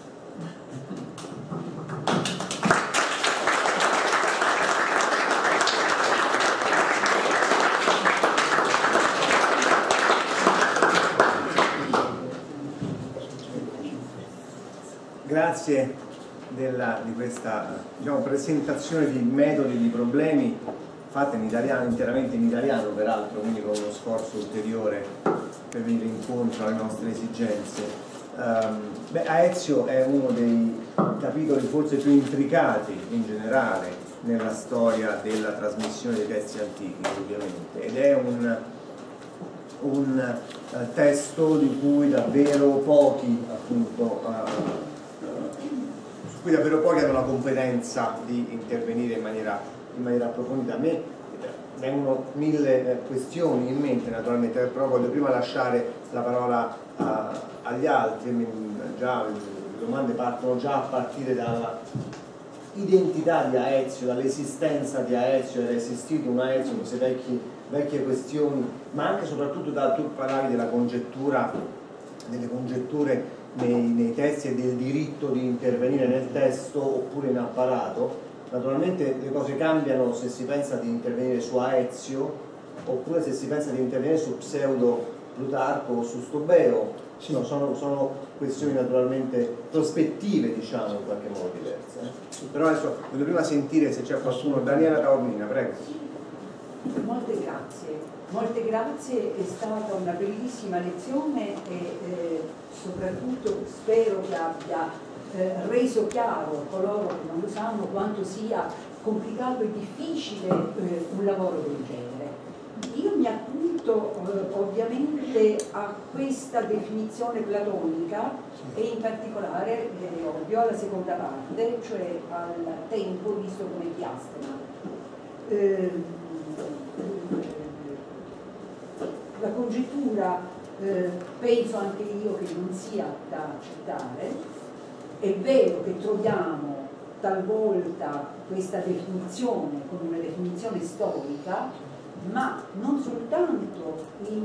Grazie di questa, diciamo, presentazione di metodi, di problemi fatta in italiano, interamente in italiano peraltro, quindi con uno sforzo ulteriore per venire incontro alle nostre esigenze. Aezio è uno dei capitoli forse più intricati in generale nella storia della trasmissione dei testi antichi, ovviamente, ed è un testo di cui davvero pochi, appunto, su cui davvero pochi hanno la competenza di intervenire in maniera approfondita. A me vengono mille questioni in mente, naturalmente, però voglio prima lasciare la parola agli altri. Già le domande partono già a partire dalla identità di Aezio, dall'esistenza di Aezio, era esistito un Aezio, queste vecchie questioni, ma anche e soprattutto tu parlavi della congettura, delle congetture nei testi e del diritto di intervenire nel testo oppure in apparato. Naturalmente le cose cambiano se si pensa di intervenire su Aezio oppure se si pensa di intervenire su Pseudo Plutarco o su Stobeo. Sì. No, sono questioni naturalmente prospettive, diciamo, in qualche modo diverse. Però adesso voglio prima sentire se c'è qualcuno. Daniela Taormina, prego. Molte grazie, è stata una bellissima lezione e soprattutto spero che abbia reso chiaro a coloro che non lo sanno quanto sia complicato e difficile un lavoro del genere. Io mi appunto ovviamente a questa definizione platonica e in particolare, è ovvio, alla seconda parte, cioè al tempo visto come diastema. La congettura penso anche io che non sia da accettare. È vero che troviamo talvolta questa definizione come una definizione storica, ma non soltanto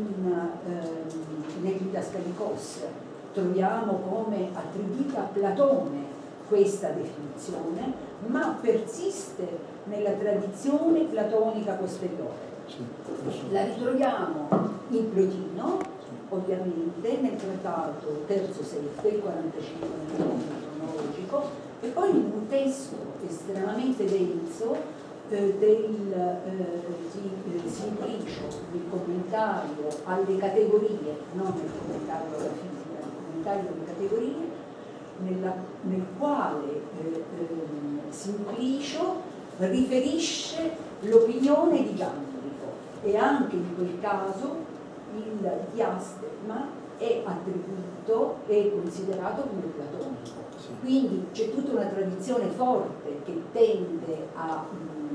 nel Didascalicos troviamo come attribuita a Platone questa definizione, ma persiste nella tradizione platonica posteriore. La ritroviamo in Plotino, ovviamente, nel trattato terzo secolo, il 45 cronologico, e poi in un testo estremamente denso di Simplicio, il commentario alle categorie, non il commentario alla fisica, il commentario alle categorie, nel quale Simplicio riferisce l'opinione di Gianrico, e anche in quel caso il diastema è attribuito e considerato come platonico. Quindi c'è tutta una tradizione forte che tende a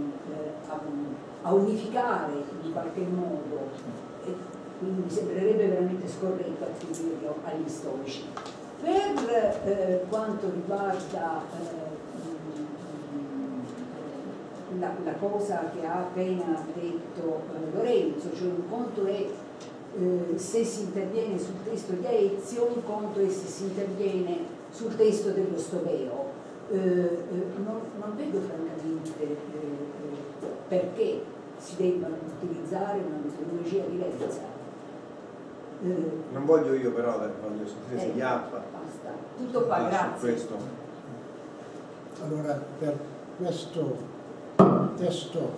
unificare in qualche modo, e quindi mi sembrerebbe veramente scorretto attribuirlo agli storici. Per quanto riguarda la cosa che ha appena detto Lorenzo, cioè un conto è se si interviene sul testo di Aezio, un conto è se si interviene sul testo dello Stobeo. Non vedo francamente perché si debbano utilizzare una metodologia diversa. Non voglio io però, voglio sentire se Iappa. Basta, tutto qua, grazie. Allora, per questo testo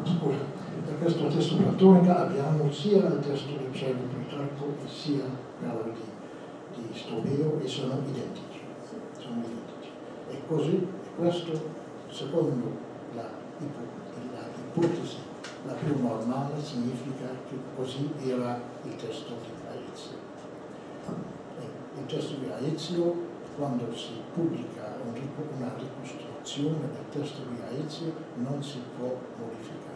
platonico abbiamo sia il testo di Pseudo Plutarco sia quello di Stobeo, e sono identici. E così, questo secondo l'ipotesi la più normale significa che così era il testo di Aezio. Il testo di Aezio, quando si pubblica una ricostruzione del testo di Aezio, non si può modificare.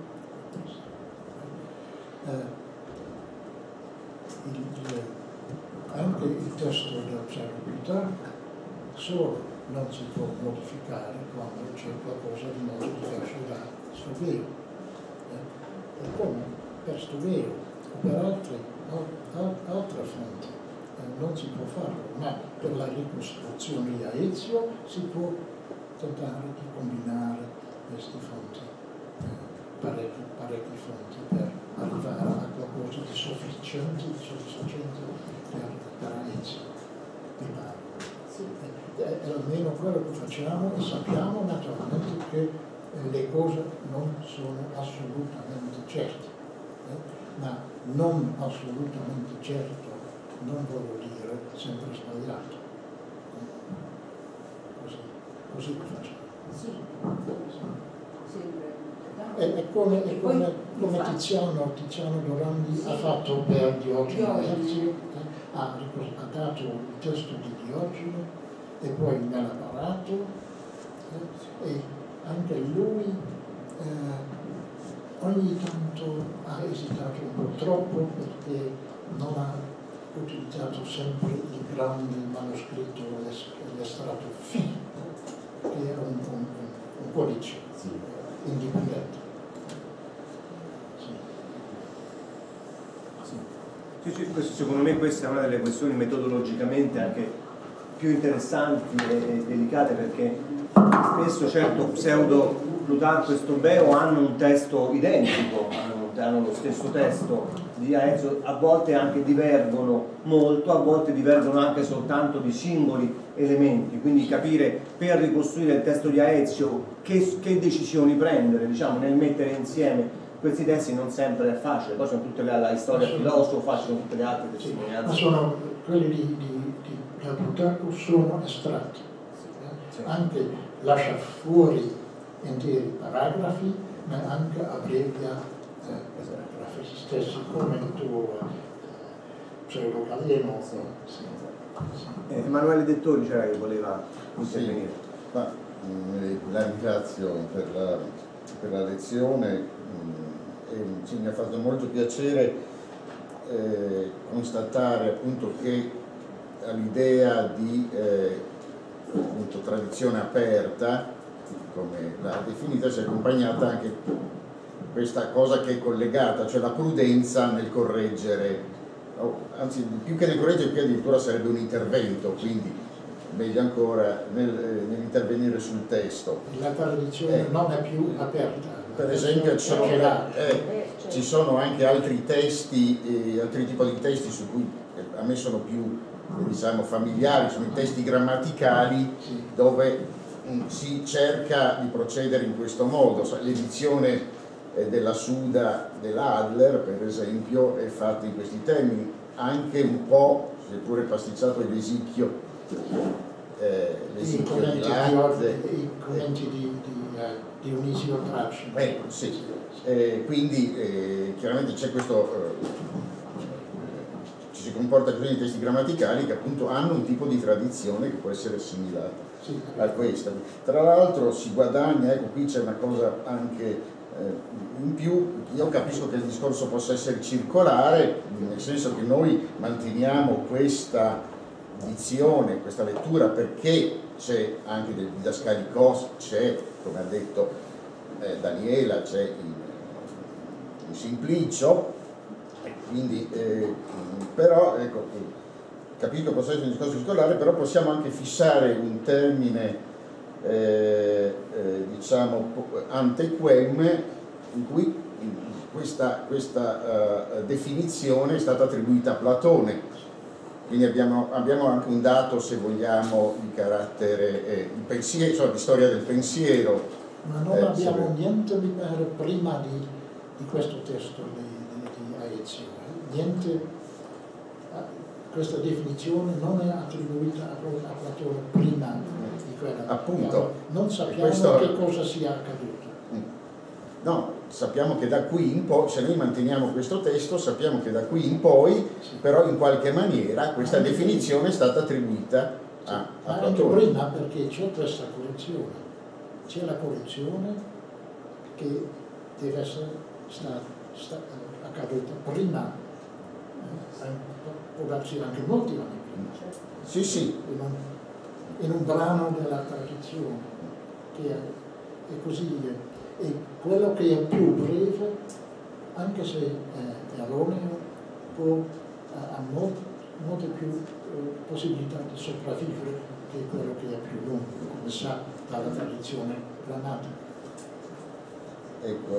Anche il testo del Pseudo Plutarco solo non si può modificare quando c'è qualcosa di molto diverso da Stobeo. E come per Stobeo per altre fonti non si può farlo, ma per la ricostruzione di Aezio si può tentare di combinare queste fonti, parecchie fonti, per arrivare a qualcosa di sufficiente per Aezio, mi pare. Sì. Almeno quello che facciamo, e sappiamo naturalmente che le cose non sono assolutamente certe, ma non assolutamente certo non voglio dire sempre sbagliato. Così lo facciamo. Sì, È come Tiziano Dorandi ha fatto per Diogene Laerzi, ha dato il testo di Diogene e poi me l'ha parato, e anche lui ogni tanto ha esitato un po' troppo perché non ha utilizzato sempre il grande manoscritto, l'estratto F, che è un codice indipendente. Sì, secondo me questa è una delle questioni metodologicamente anche più interessanti e delicate, perché spesso certo Pseudo, Plutarco e Stobeo hanno un testo identico, hanno lo stesso testo di Aezio, a volte anche divergono molto, a volte divergono anche soltanto di singoli elementi, quindi capire per ricostruire il testo di Aezio che decisioni prendere, diciamo, nel mettere insieme questi testi non sempre è facile, poi sono tutte la storia filosofa, sono tutte le altre testimonianze. Ma sono quelli di Plutarco sono estratti, anche lascia fuori interi paragrafi, ma anche abbrevia paragrafi stessi, come il tuo Pseudo Galeno. Emanuele Dettori c'era che voleva intervenire. La ringrazio per la lezione. Mi ha fatto molto piacere constatare appunto che all'idea di appunto, tradizione aperta, come l'ha definita, si è accompagnata anche questa cosa che è collegata, cioè la prudenza nel correggere, anzi più che nel correggere qui addirittura sarebbe un intervento, quindi meglio ancora nell'intervenire sul testo. La tradizione non è più aperta. Per esempio ci sono anche altri testi, altri tipi di testi su cui a me sono più diciamo familiari, sono i testi grammaticali, dove si cerca di procedere in questo modo. L'edizione della Suda dell'Adler, per esempio, è fatta in questi termini, anche un po', seppure pasticciato e l'esicchio I commenti di Unisio Tracci. Sì. Quindi chiaramente c'è questo, ci si comporta così nei testi grammaticali che appunto hanno un tipo di tradizione che può essere assimilata a questa. Tra l'altro si guadagna, ecco qui c'è una cosa anche in più, io capisco che il discorso possa essere circolare, nel senso che noi manteniamo questa dizione, questa lettura, perché c'è anche del didascalicos, c'è, come ha detto Daniela, c'è in Simplicio, quindi però ecco, capito che possa essere un discorso circolare, però possiamo anche fissare un termine diciamo ante quem, in cui questa definizione è stata attribuita a Platone. Quindi abbiamo anche un dato, se vogliamo, di carattere il pensiero, insomma, di storia del pensiero. Ma non abbiamo niente, mi pare, prima di questo testo di Aezio. Niente, questa definizione non è attribuita a Platone prima di quella. Appunto. Non sappiamo che cosa sia accaduto. No, sappiamo che da qui in poi, se noi manteniamo questo testo, sappiamo che da qui in poi, però in qualche maniera, questa definizione è stata attribuita a Platone. Anche prima, perché c'è questa correzione. C'è la correzione che deve essere accaduta prima, può darsi anche molti anni prima. Sì, sì. In un brano della tradizione, che è così. E quello che è più breve, anche se è erroneo, ha molte più possibilità di sopravvivere che quello che è più lungo, come sa dalla tradizione grammatica. Ecco,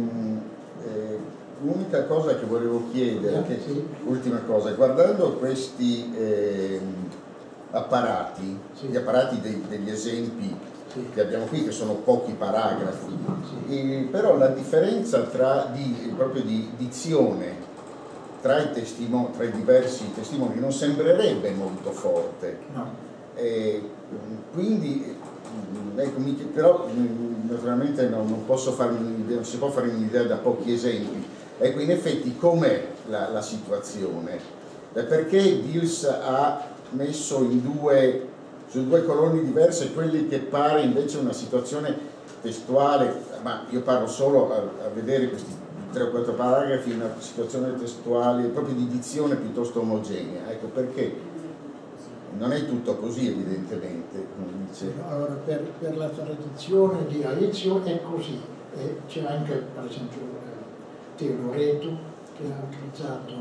l'unica cosa che volevo chiedere, sì. ultima cosa, guardando questi apparati, sì, gli apparati degli esempi, sì, che abbiamo qui, che sono pochi paragrafi, sì, però la differenza proprio di dizione tra i diversi testimoni non sembrerebbe molto forte. No. Quindi ecco, però naturalmente non si può fare un'idea da pochi esempi. Ecco, in effetti com'è la situazione? Perché Diels ha messo su due colonne diverse quelli che pare invece una situazione testuale, ma io parlo solo a vedere questi 3 o 4 paragrafi, una situazione testuale proprio di dizione piuttosto omogenea. Ecco, perché non è tutto così, evidentemente, come dice. Allora, per la tradizione di Aezio è così. C'è anche, per esempio, Teodoreto, che ha utilizzato,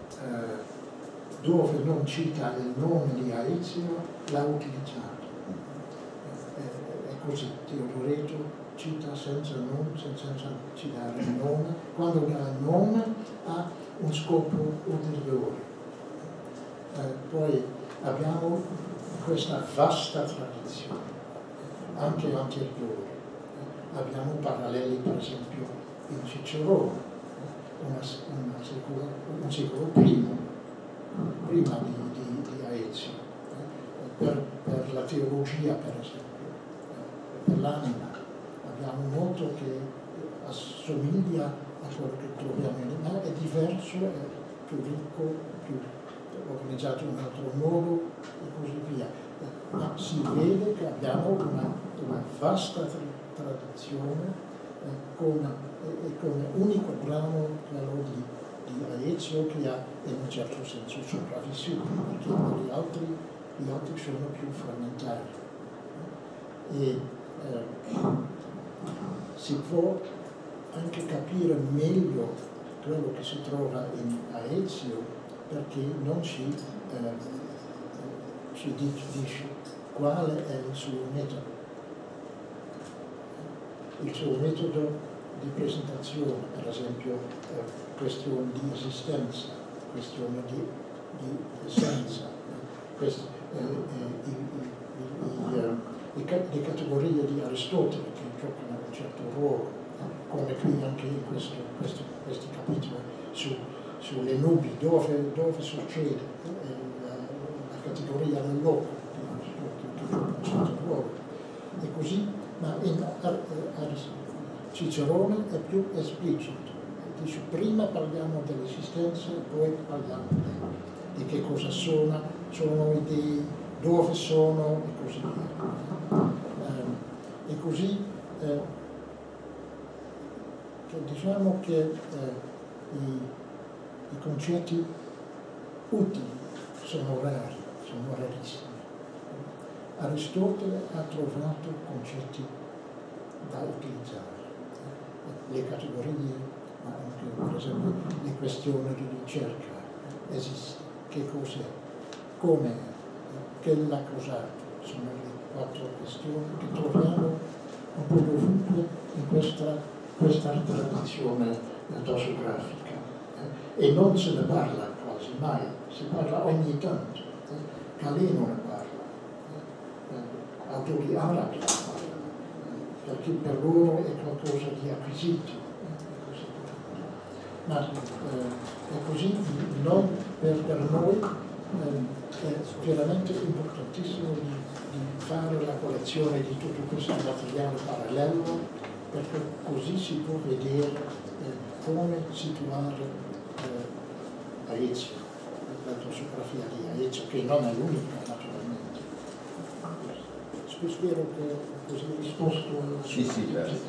dove non cita il nome di Aezio, l'ha utilizzato. È così, Teodoreto cita senza citare il nome, quando dà il nome ha un scopo ulteriore. Poi abbiamo questa vasta tradizione, anche anteriore. Abbiamo paralleli, per esempio, in Cicerone, un secolo prima di Aezio, per la teologia, per esempio, per l'anima. Abbiamo molto che assomiglia a quello che troviamo ma è diverso, è più ricco, più organizzato in un altro modo e così via. Ma si vede che abbiamo una vasta tradizione come unico brano quello di Aezio che ha in un certo senso sopravvissuto, perché gli altri sono più frammentari. Si può anche capire meglio quello che si trova in Aezio perché non ci dice quale è il suo metodo. Il suo metodo di presentazione, per esempio, questione di esistenza, questione di essenza, le categorie di Aristotele che giocano un certo ruolo, come qui anche in questi capitoli sulle nubi, dove succede la categoria dell'opera di Aristotele che gioca un certo ruolo. E così, ma in Cicerone è più esplicito. Dice prima parliamo dell'esistenza e poi parliamo di che cosa sono idee, dove sono e così via. E così diciamo che i concetti utili sono rari, sono rarissimi. Aristotele ha trovato concetti da utilizzare, le categorie, ma anche per esempio le questioni di ricerca. Esiste, che cos'è, come, che l'ha causato, sono le 4 questioni che troviamo un po' dovunque in questa tradizione dossografica. E non se ne parla quasi mai, si parla ogni tanto. Galeno ne parla, autori arabi ne parlano, perché per loro è qualcosa di acquisito. Ma è così, non per noi è veramente importantissimo di fare la collezione di tutto questo materiale parallelo, perché così si può vedere come situare Aezio, la dossografia di Aezio, che non è l'unica naturalmente. Spero che così ho risposto. Sì, grazie.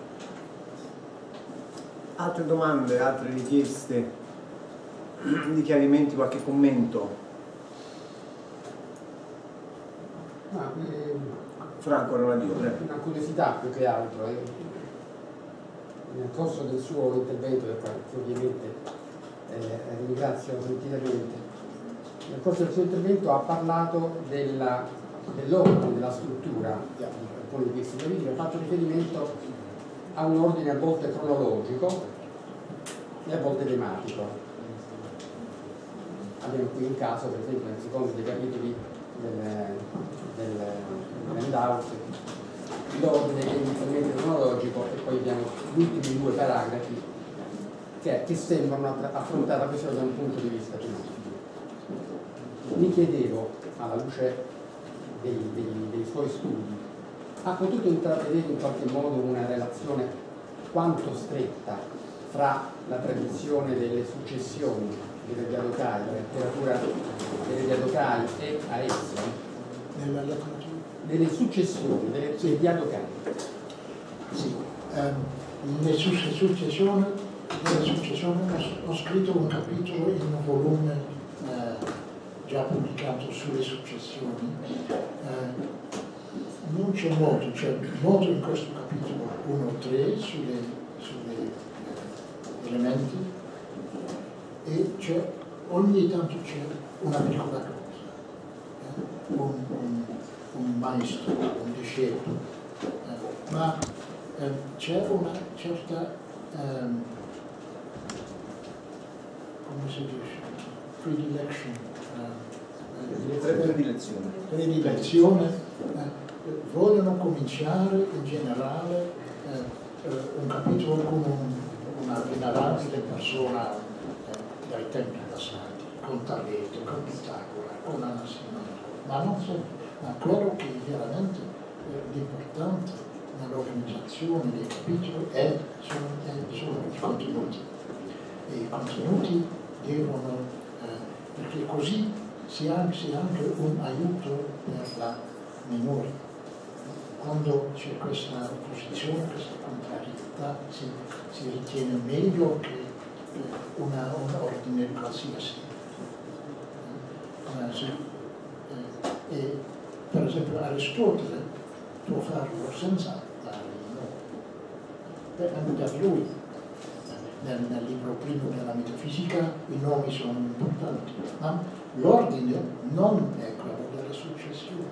Altre domande, altre richieste di chiarimenti, qualche commento? Franco Ronaldino, prego. Una curiosità più che altro. Nel corso del suo intervento, che ovviamente ringrazio gentilmente. Nel corso del suo intervento ha parlato dell'ordine, della struttura di alcuni di questi capitoli, ha fatto riferimento a un ordine a volte cronologico e a volte tematico. Abbiamo qui un caso, per esempio, nel secondo dei capitoli dell'handout, l'ordine che è inizialmente cronologico e poi abbiamo gli ultimi due paragrafi che sembrano affrontare la questione da un punto di vista tematico. Mi chiedevo, alla luce dei suoi studi, ha potuto intravedere in qualche modo una relazione quanto stretta fra la tradizione delle successioni delle Diadochai, la letteratura delle Diadochai e a esse? Nella letteratura? Delle successioni, delle Diadochai. Sì, nelle successioni ho scritto un capitolo in un volume già pubblicato sulle successioni. Non c'è molto, c'è molto in questo capitolo 1-3 sugli elementi e ogni tanto c'è una piccola cosa, un maestro, un discepolo, ma c'è una certa, come si dice, predilezione, vogliono cominciare in generale un capitolo con una venerabile persona dai tempi passati, con Talete, con Pitagora, con Anassimandro, ma non sempre. Ma quello che è veramente l'importante nell'organizzazione dei capitoli sono i contenuti. E i contenuti devono, perché così si ha anche un aiuto per la memoria. Quando c'è questa opposizione, questa contrarietà, si ritiene meglio che un ordine qualsiasi. E per esempio Aristotele può farlo senza dare i nomi. Per lui, nel libro primo della metafisica, i nomi sono importanti, ma l'ordine non è quello della successione,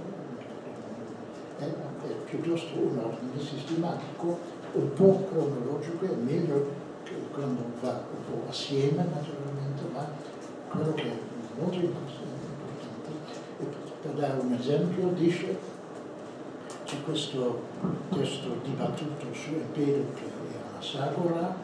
è piuttosto un ordine sistematico, un po' cronologico, è meglio che quando va un po' assieme naturalmente, ma quello che è molto importante. Per dare un esempio, dice, c'è questo testo dibattuto su Empedocle e Anasagora,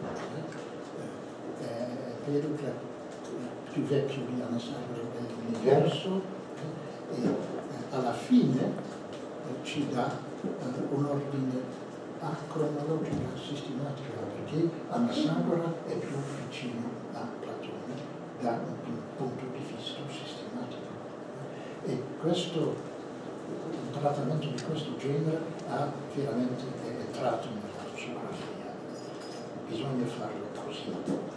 Empedocle più vecchio di Anasagora dell'universo, e alla fine ci dà un ordine cronologico, sistematico, perché Anasagora è più vicino a Platone da un punto di vista sistematico. E un trattamento di questo genere ha veramente entrato nella filosofia. Bisogna farlo così.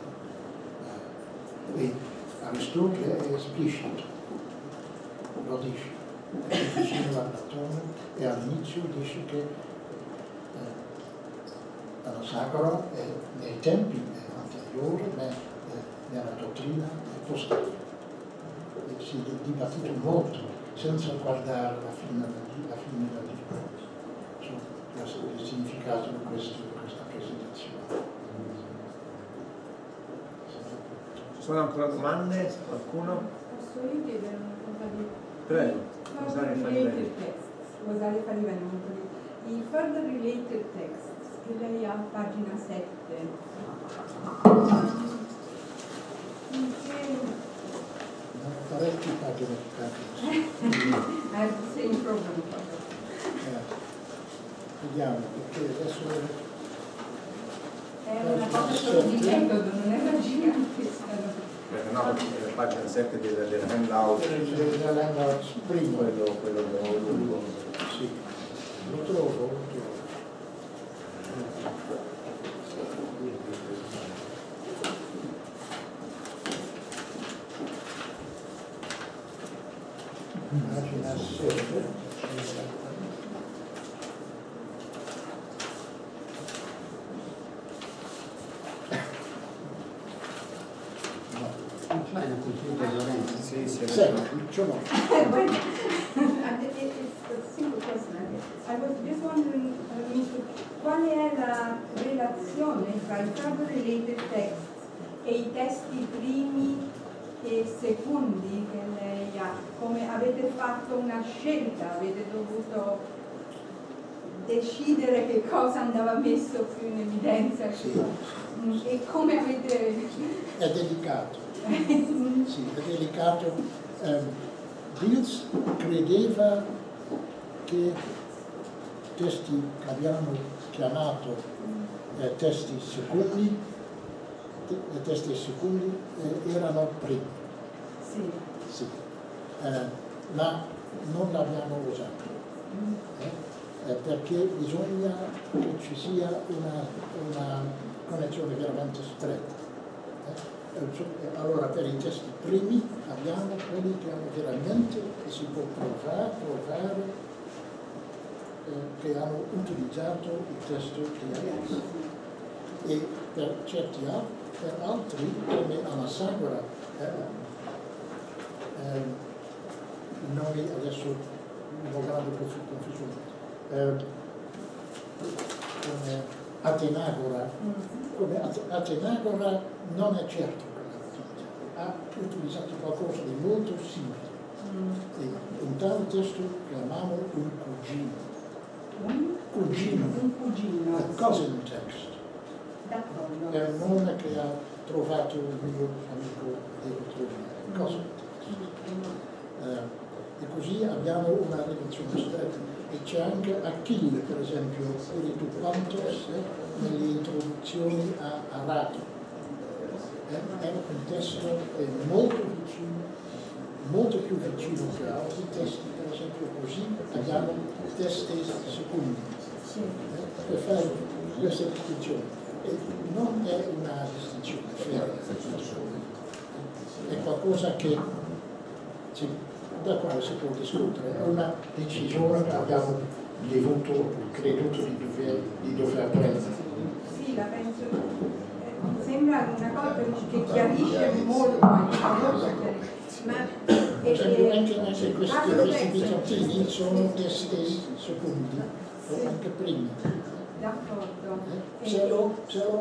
E Aristotele è esplicito, lo dice, è vicino a Platone e all'inizio dice che Anasagora nei tempi è anteriore, ma nella dottrina è posteriore. Si è dibattuto molto senza guardare la fine del libro il significato di questa presentazione. Ci sono ancora domande? Qualcuno? Posso io chiedere una cosa di... Prego, Rosario Falivene. I further related texts che lei ha a pagina 7 in che... Parecchie pagine I have the same problem. Vediamo, perché adesso È una cosa solo di metodo, non è una gigantesca. No, la pagina 7 del handout. dell'handout primo. Quello lungo. Sì, lo trovo. Pagina 7. essere It's a simple question. I was just wondering, qual è la relazione tra i further related texts e i testi primi e secondi che lei ha? Come avete fatto una scelta? Avete dovuto decidere che cosa andava messo più in evidenza? Sì. E come avete... È delicato. Sì, è delicato. Diels credeva che testi che abbiamo chiamato testi secondi erano primi. Sì. Sì. Ma non l'abbiamo usato. Perché bisogna che ci sia una connessione veramente stretta. Allora per i testi primi abbiamo quelli che hanno veramente, e si può provare che hanno utilizzato il testo di Arias. E per altri, come Anassagora, noi adesso una grande confusione, come Atenagora non è certo ha utilizzato qualcosa di molto simile. E un tale testo chiamiamo un cugino. Un cugino. A cousin text. D'accordo. È un nome che ha trovato il mio amico David Rubin, cousin text. E così abbiamo una relazione stretta. E c'è anche Achille, per esempio, Spiritu Pantos, nelle introduzioni a Arato. È un testo molto vicino, molto più vicino che altri testi, per esempio così abbiamo testi secondi, per fare questa distinzione. E non è una distinzione ferrea, è qualcosa che da quale si può discutere, è una decisione che abbiamo creduto di dover prendere. Sì, la penso. Sembra una cosa che chiarisce molto, ma anche questi bizantini sono testi secondi o anche primi. D'accordo.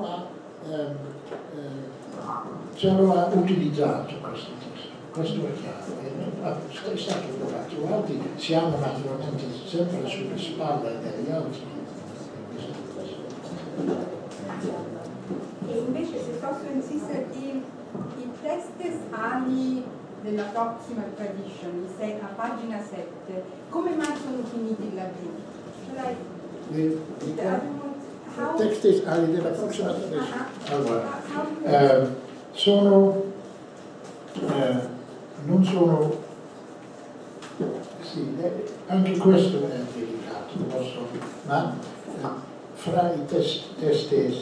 Ce lo ha utilizzato questo testo, questo è chiaro, è stato provato. Altri siamo naturalmente sempre sulle spalle degli altri. E invece, se posso insistere, i testes ali della Proximal Tradition, a pagina 7, come mai sono finiti laggiù? I testi ali della Proximal Tradition. Allora, non sono, sì, anche questo è delicato, ma fra i testi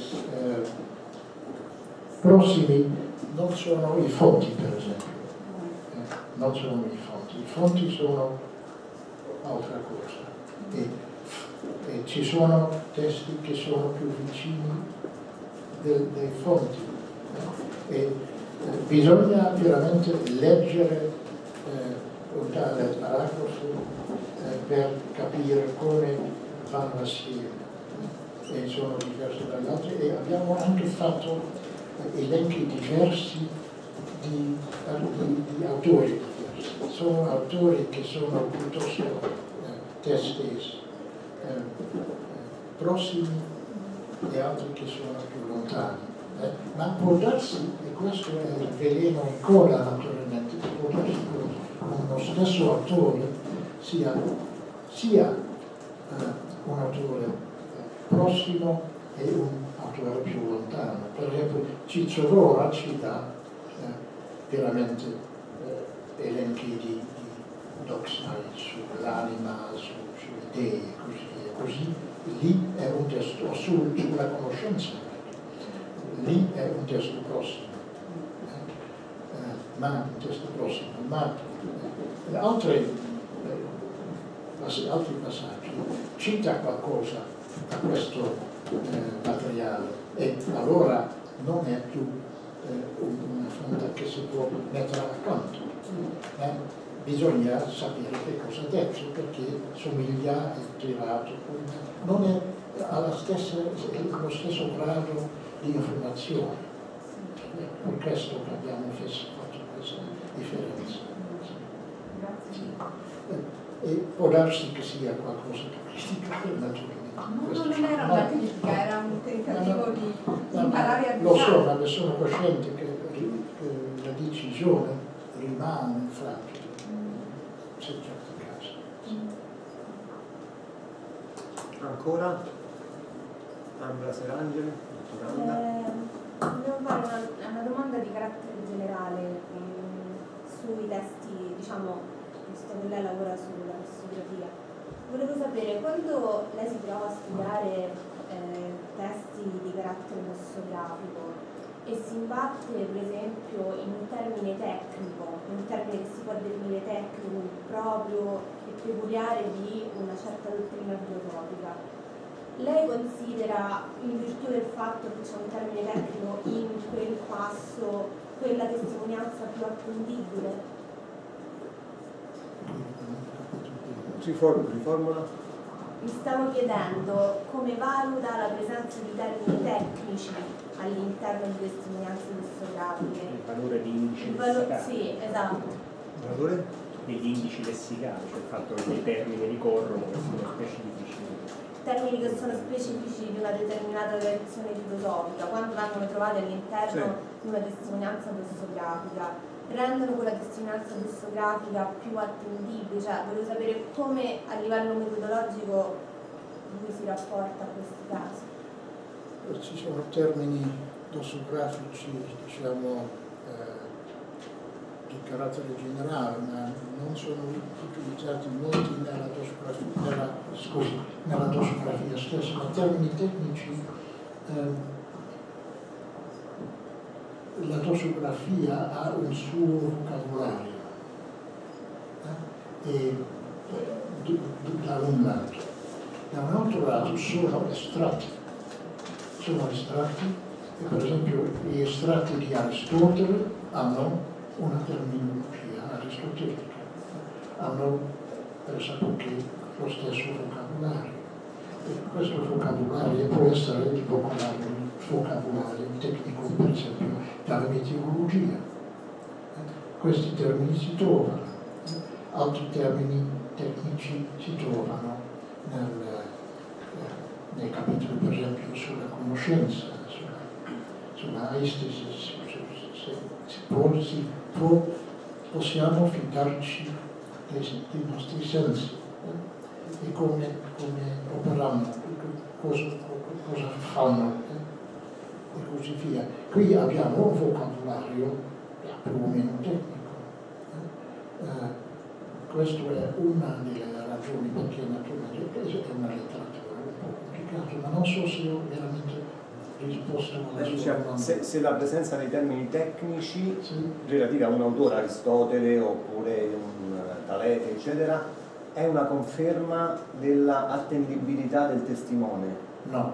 prossimi non sono i fonti, per esempio, non sono i fonti sono altra cosa, e ci sono testi che sono più vicini dei fonti, e bisogna veramente leggere un tale paragrafo per capire come vanno assieme, e sono diversi dagli altri, e abbiamo anche fatto elenchi diversi di autori diversi. Sono autori che sono piuttosto testi prossimi e altri che sono più lontani. Ma può darsi, e questo è il veleno in coda naturalmente, può darsi che uno stesso autore sia un autore prossimo e un autore più lontano. Per esempio Cicerone ci dà veramente elenchi di doxai sull'anima, sulle idee e così via. Così lì è un testo sulla conoscenza, lì è un testo prossimo, ma altri passaggi cita qualcosa da questo materiale, e allora non è più una fonte che si può mettere accanto. bisogna sapere che cosa ha detto, perché somiglia, è tirato, non è lo stesso grado di informazione. È per questo che abbiamo fatto questa differenza. E può darsi che sia qualcosa da criticare, naturalmente. Non era una critica, era un tentativo di imparare a lo so, ma ne sono cosciente che la decisione rimane fragile in certi casi. Ancora? Ambra Serangeli? Volevo fare una domanda di carattere generale sui testi, diciamo, visto che lei lavora sulla lessicografia. Volevo sapere, quando lei si trova a studiare testi di carattere lessografico e si imbatte per esempio in un termine tecnico, un termine che si può definire tecnico, proprio e peculiare di una certa dottrina filosofica, lei considera, in virtù del fatto che c'è un termine tecnico in quel passo, quella testimonianza più attendibile? Riformula? Mi stavo chiedendo come valuta la presenza di termini tecnici all'interno di testimonianze lessografiche. Il valore di indici lessicali. Sì, esatto. Il valore? Degli indici lessicali, cioè il fatto che dei termini ricorrono, che sono specifici. Termini che sono specifici di una determinata tradizione filosofica, quando vengono trovati all'interno di una testimonianza lessografica, rendono quella testimonianza lessografica più attendibile. Cioè, volevo sapere come a livello metodologico lui si rapporta a questi casi. Ci sono termini lessografici, diciamo, di carattere generale, ma non sono utilizzati molti nella dossografia stessa, ma termini tecnici. La dossografia ha un suo vocabolario da un lato. Da un altro lato sono estratti. E per esempio gli estratti di Aristotele hanno una terminologia aristotelica, hanno pressoché lo stesso vocabolario. E questo vocabolario può essere il vocabolario tecnico, per esempio, dalla meteorologia. Questi termini si trovano, altri termini tecnici si trovano nei capitoli, per esempio, sulla conoscenza, sulla aistesis. Possiamo fidarci dei nostri sensi e come operano, cosa fanno e così via. Qui abbiamo un vocabolario più o meno tecnico. Questa è una delle ragioni perché naturalmente è una letteratura un po' complicata, ma non so se ho veramente risposto alla sua domanda. Se la presenza dei termini tecnici relativi a un autore, Aristotele oppure un Talete, eccetera, è una conferma della attendibilità del testimone? No.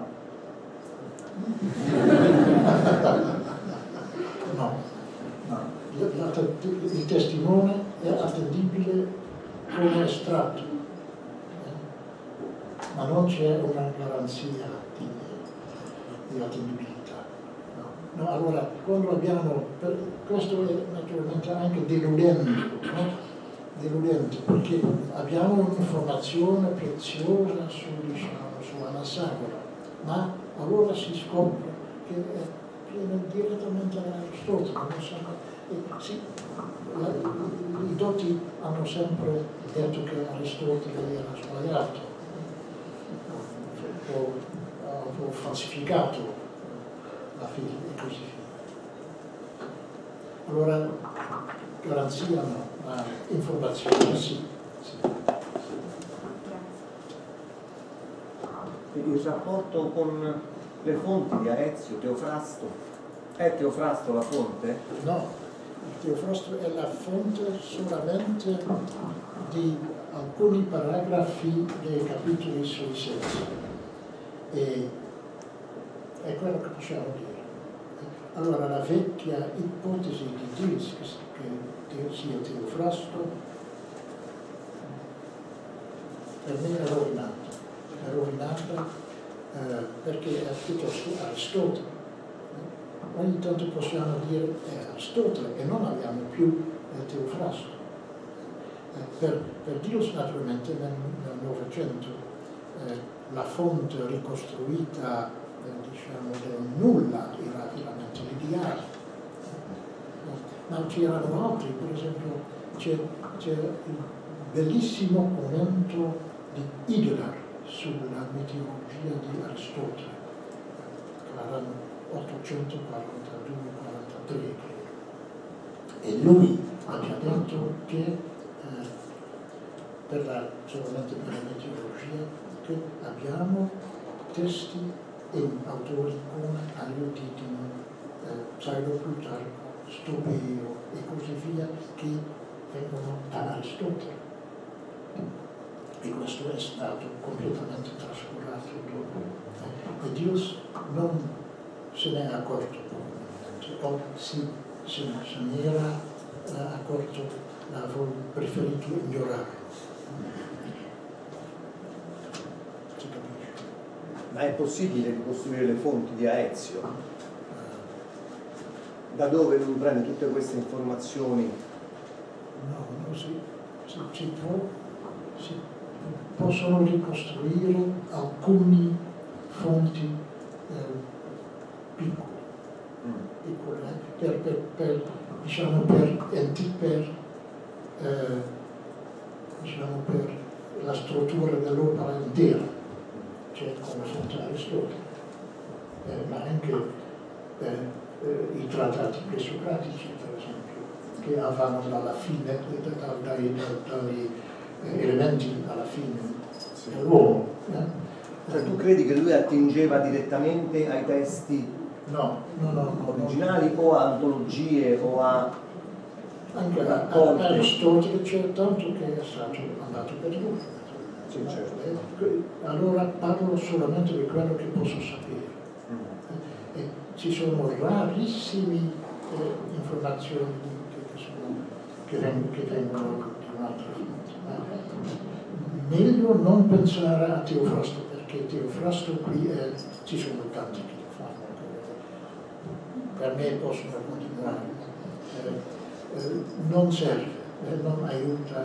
Il testimone è attendibile come estratto, ma non c'è una garanzia di attendibilità. No, allora, quando abbiamo, questo è naturalmente anche deludente, no? Deludente, perché abbiamo un'informazione preziosa sulla Anassagora, ma allora si scopre che viene direttamente da Aristotele. Sì, i dotti hanno sempre detto che Aristotele era sbagliato, o falsificato la fede e così via. Allora, garanzia no, ma informazione sì. Il rapporto con le fonti di Arezio, Teofrasto, è Teofrasto la fonte? No, Teofrasto è la fonte solamente di alcuni paragrafi dei capitoli sui sensi. E è quello che possiamo dire. Allora la vecchia ipotesi di Diels, che sia Teofrasto, per me è rovinata perché è piuttosto Aristotele. Ogni tanto possiamo dire è Aristotele e non abbiamo più Teofrasto. Per Dios naturalmente nel Novecento la fonte ricostruita diciamo del nulla era veramente l'ideale, ma c'erano altri, per esempio c'è il bellissimo commento di Ideler sulla meteorologia di Aristotele, era 842-43, e lui ha già detto che solamente per la meteorologia, che abbiamo testi e autori come Ariotitino, Pseudo Plutarco, Stobeo e così via, che vengono da Aristotele. E questo è stato completamente trascurato dopo. E Dio non se ne è accorto o se ne era accorto, avevo preferito ignorarlo. Si capisce? Ma è possibile ricostruire le fonti di Aezio? Da dove non prende tutte queste informazioni? No, si possono ricostruire alcune fonti piccole, per la struttura dell'opera intera, cioè come fonte Aristotele, ma anche i trattati presocratici, per esempio, che avevano dalla fine, dagli elementi alla fine dell'uomo. Cioè tu credi che lui attingeva direttamente ai testi originali o a antologie o a... Anche Aristotele c'è tanto che è stato andato perduto. Sì, certo. Allora parlo solamente di quello che posso sapere. Ci sono rarissime informazioni che vengono di un'altra fonte. Meglio non pensare a Teofrasto, perché Teofrasto qui ci sono tanti che lo fanno. Per me possono continuare. Non serve, non aiuta.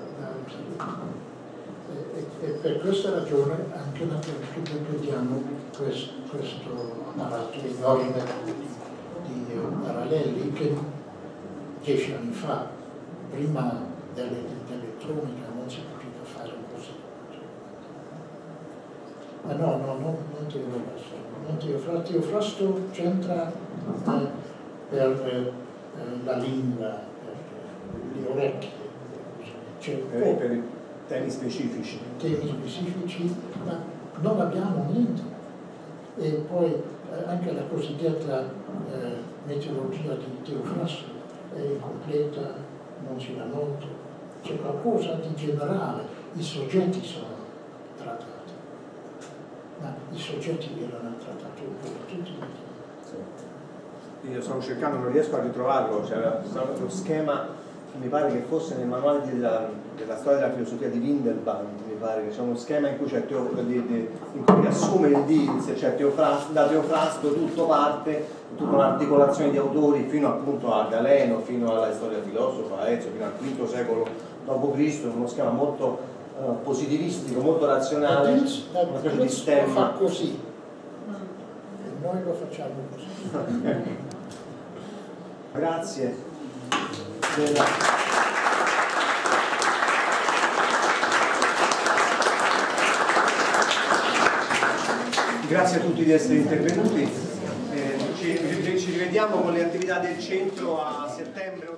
E per questa ragione anche che vediamo questo apparato enorme di paralleli che 10 anni fa, prima dell'elettronica, non si poteva fare così. Ma non Teofrasto. Teofrasto c'entra per la lingua, per le orecchie, per i temi specifici. Ma non abbiamo niente. E poi anche la cosiddetta meteorologia di Teofrasto è incompleta, non si dà molto. C'è qualcosa di generale, i soggetti sono trattati, ma i soggetti erano trattati un po' tutti. Io stavo cercando, non riesco a ritrovarlo, c'era lo schema, mi pare che fosse nel manuale della storia della filosofia di Windelband, mi pare che c'è uno schema in cui c'è in cui riassume il Dies, cioè da Teofrasto tutto parte, tutta un'articolazione di autori fino appunto a Galeno, fino alla storia filosofa, Aezio, fino al V secolo d.C., uno schema molto positivistico, molto razionale, una specie di stemma. Fa così, e noi lo facciamo così. Grazie. Grazie a tutti di essere intervenuti. Ci rivediamo con le attività del centro a settembre.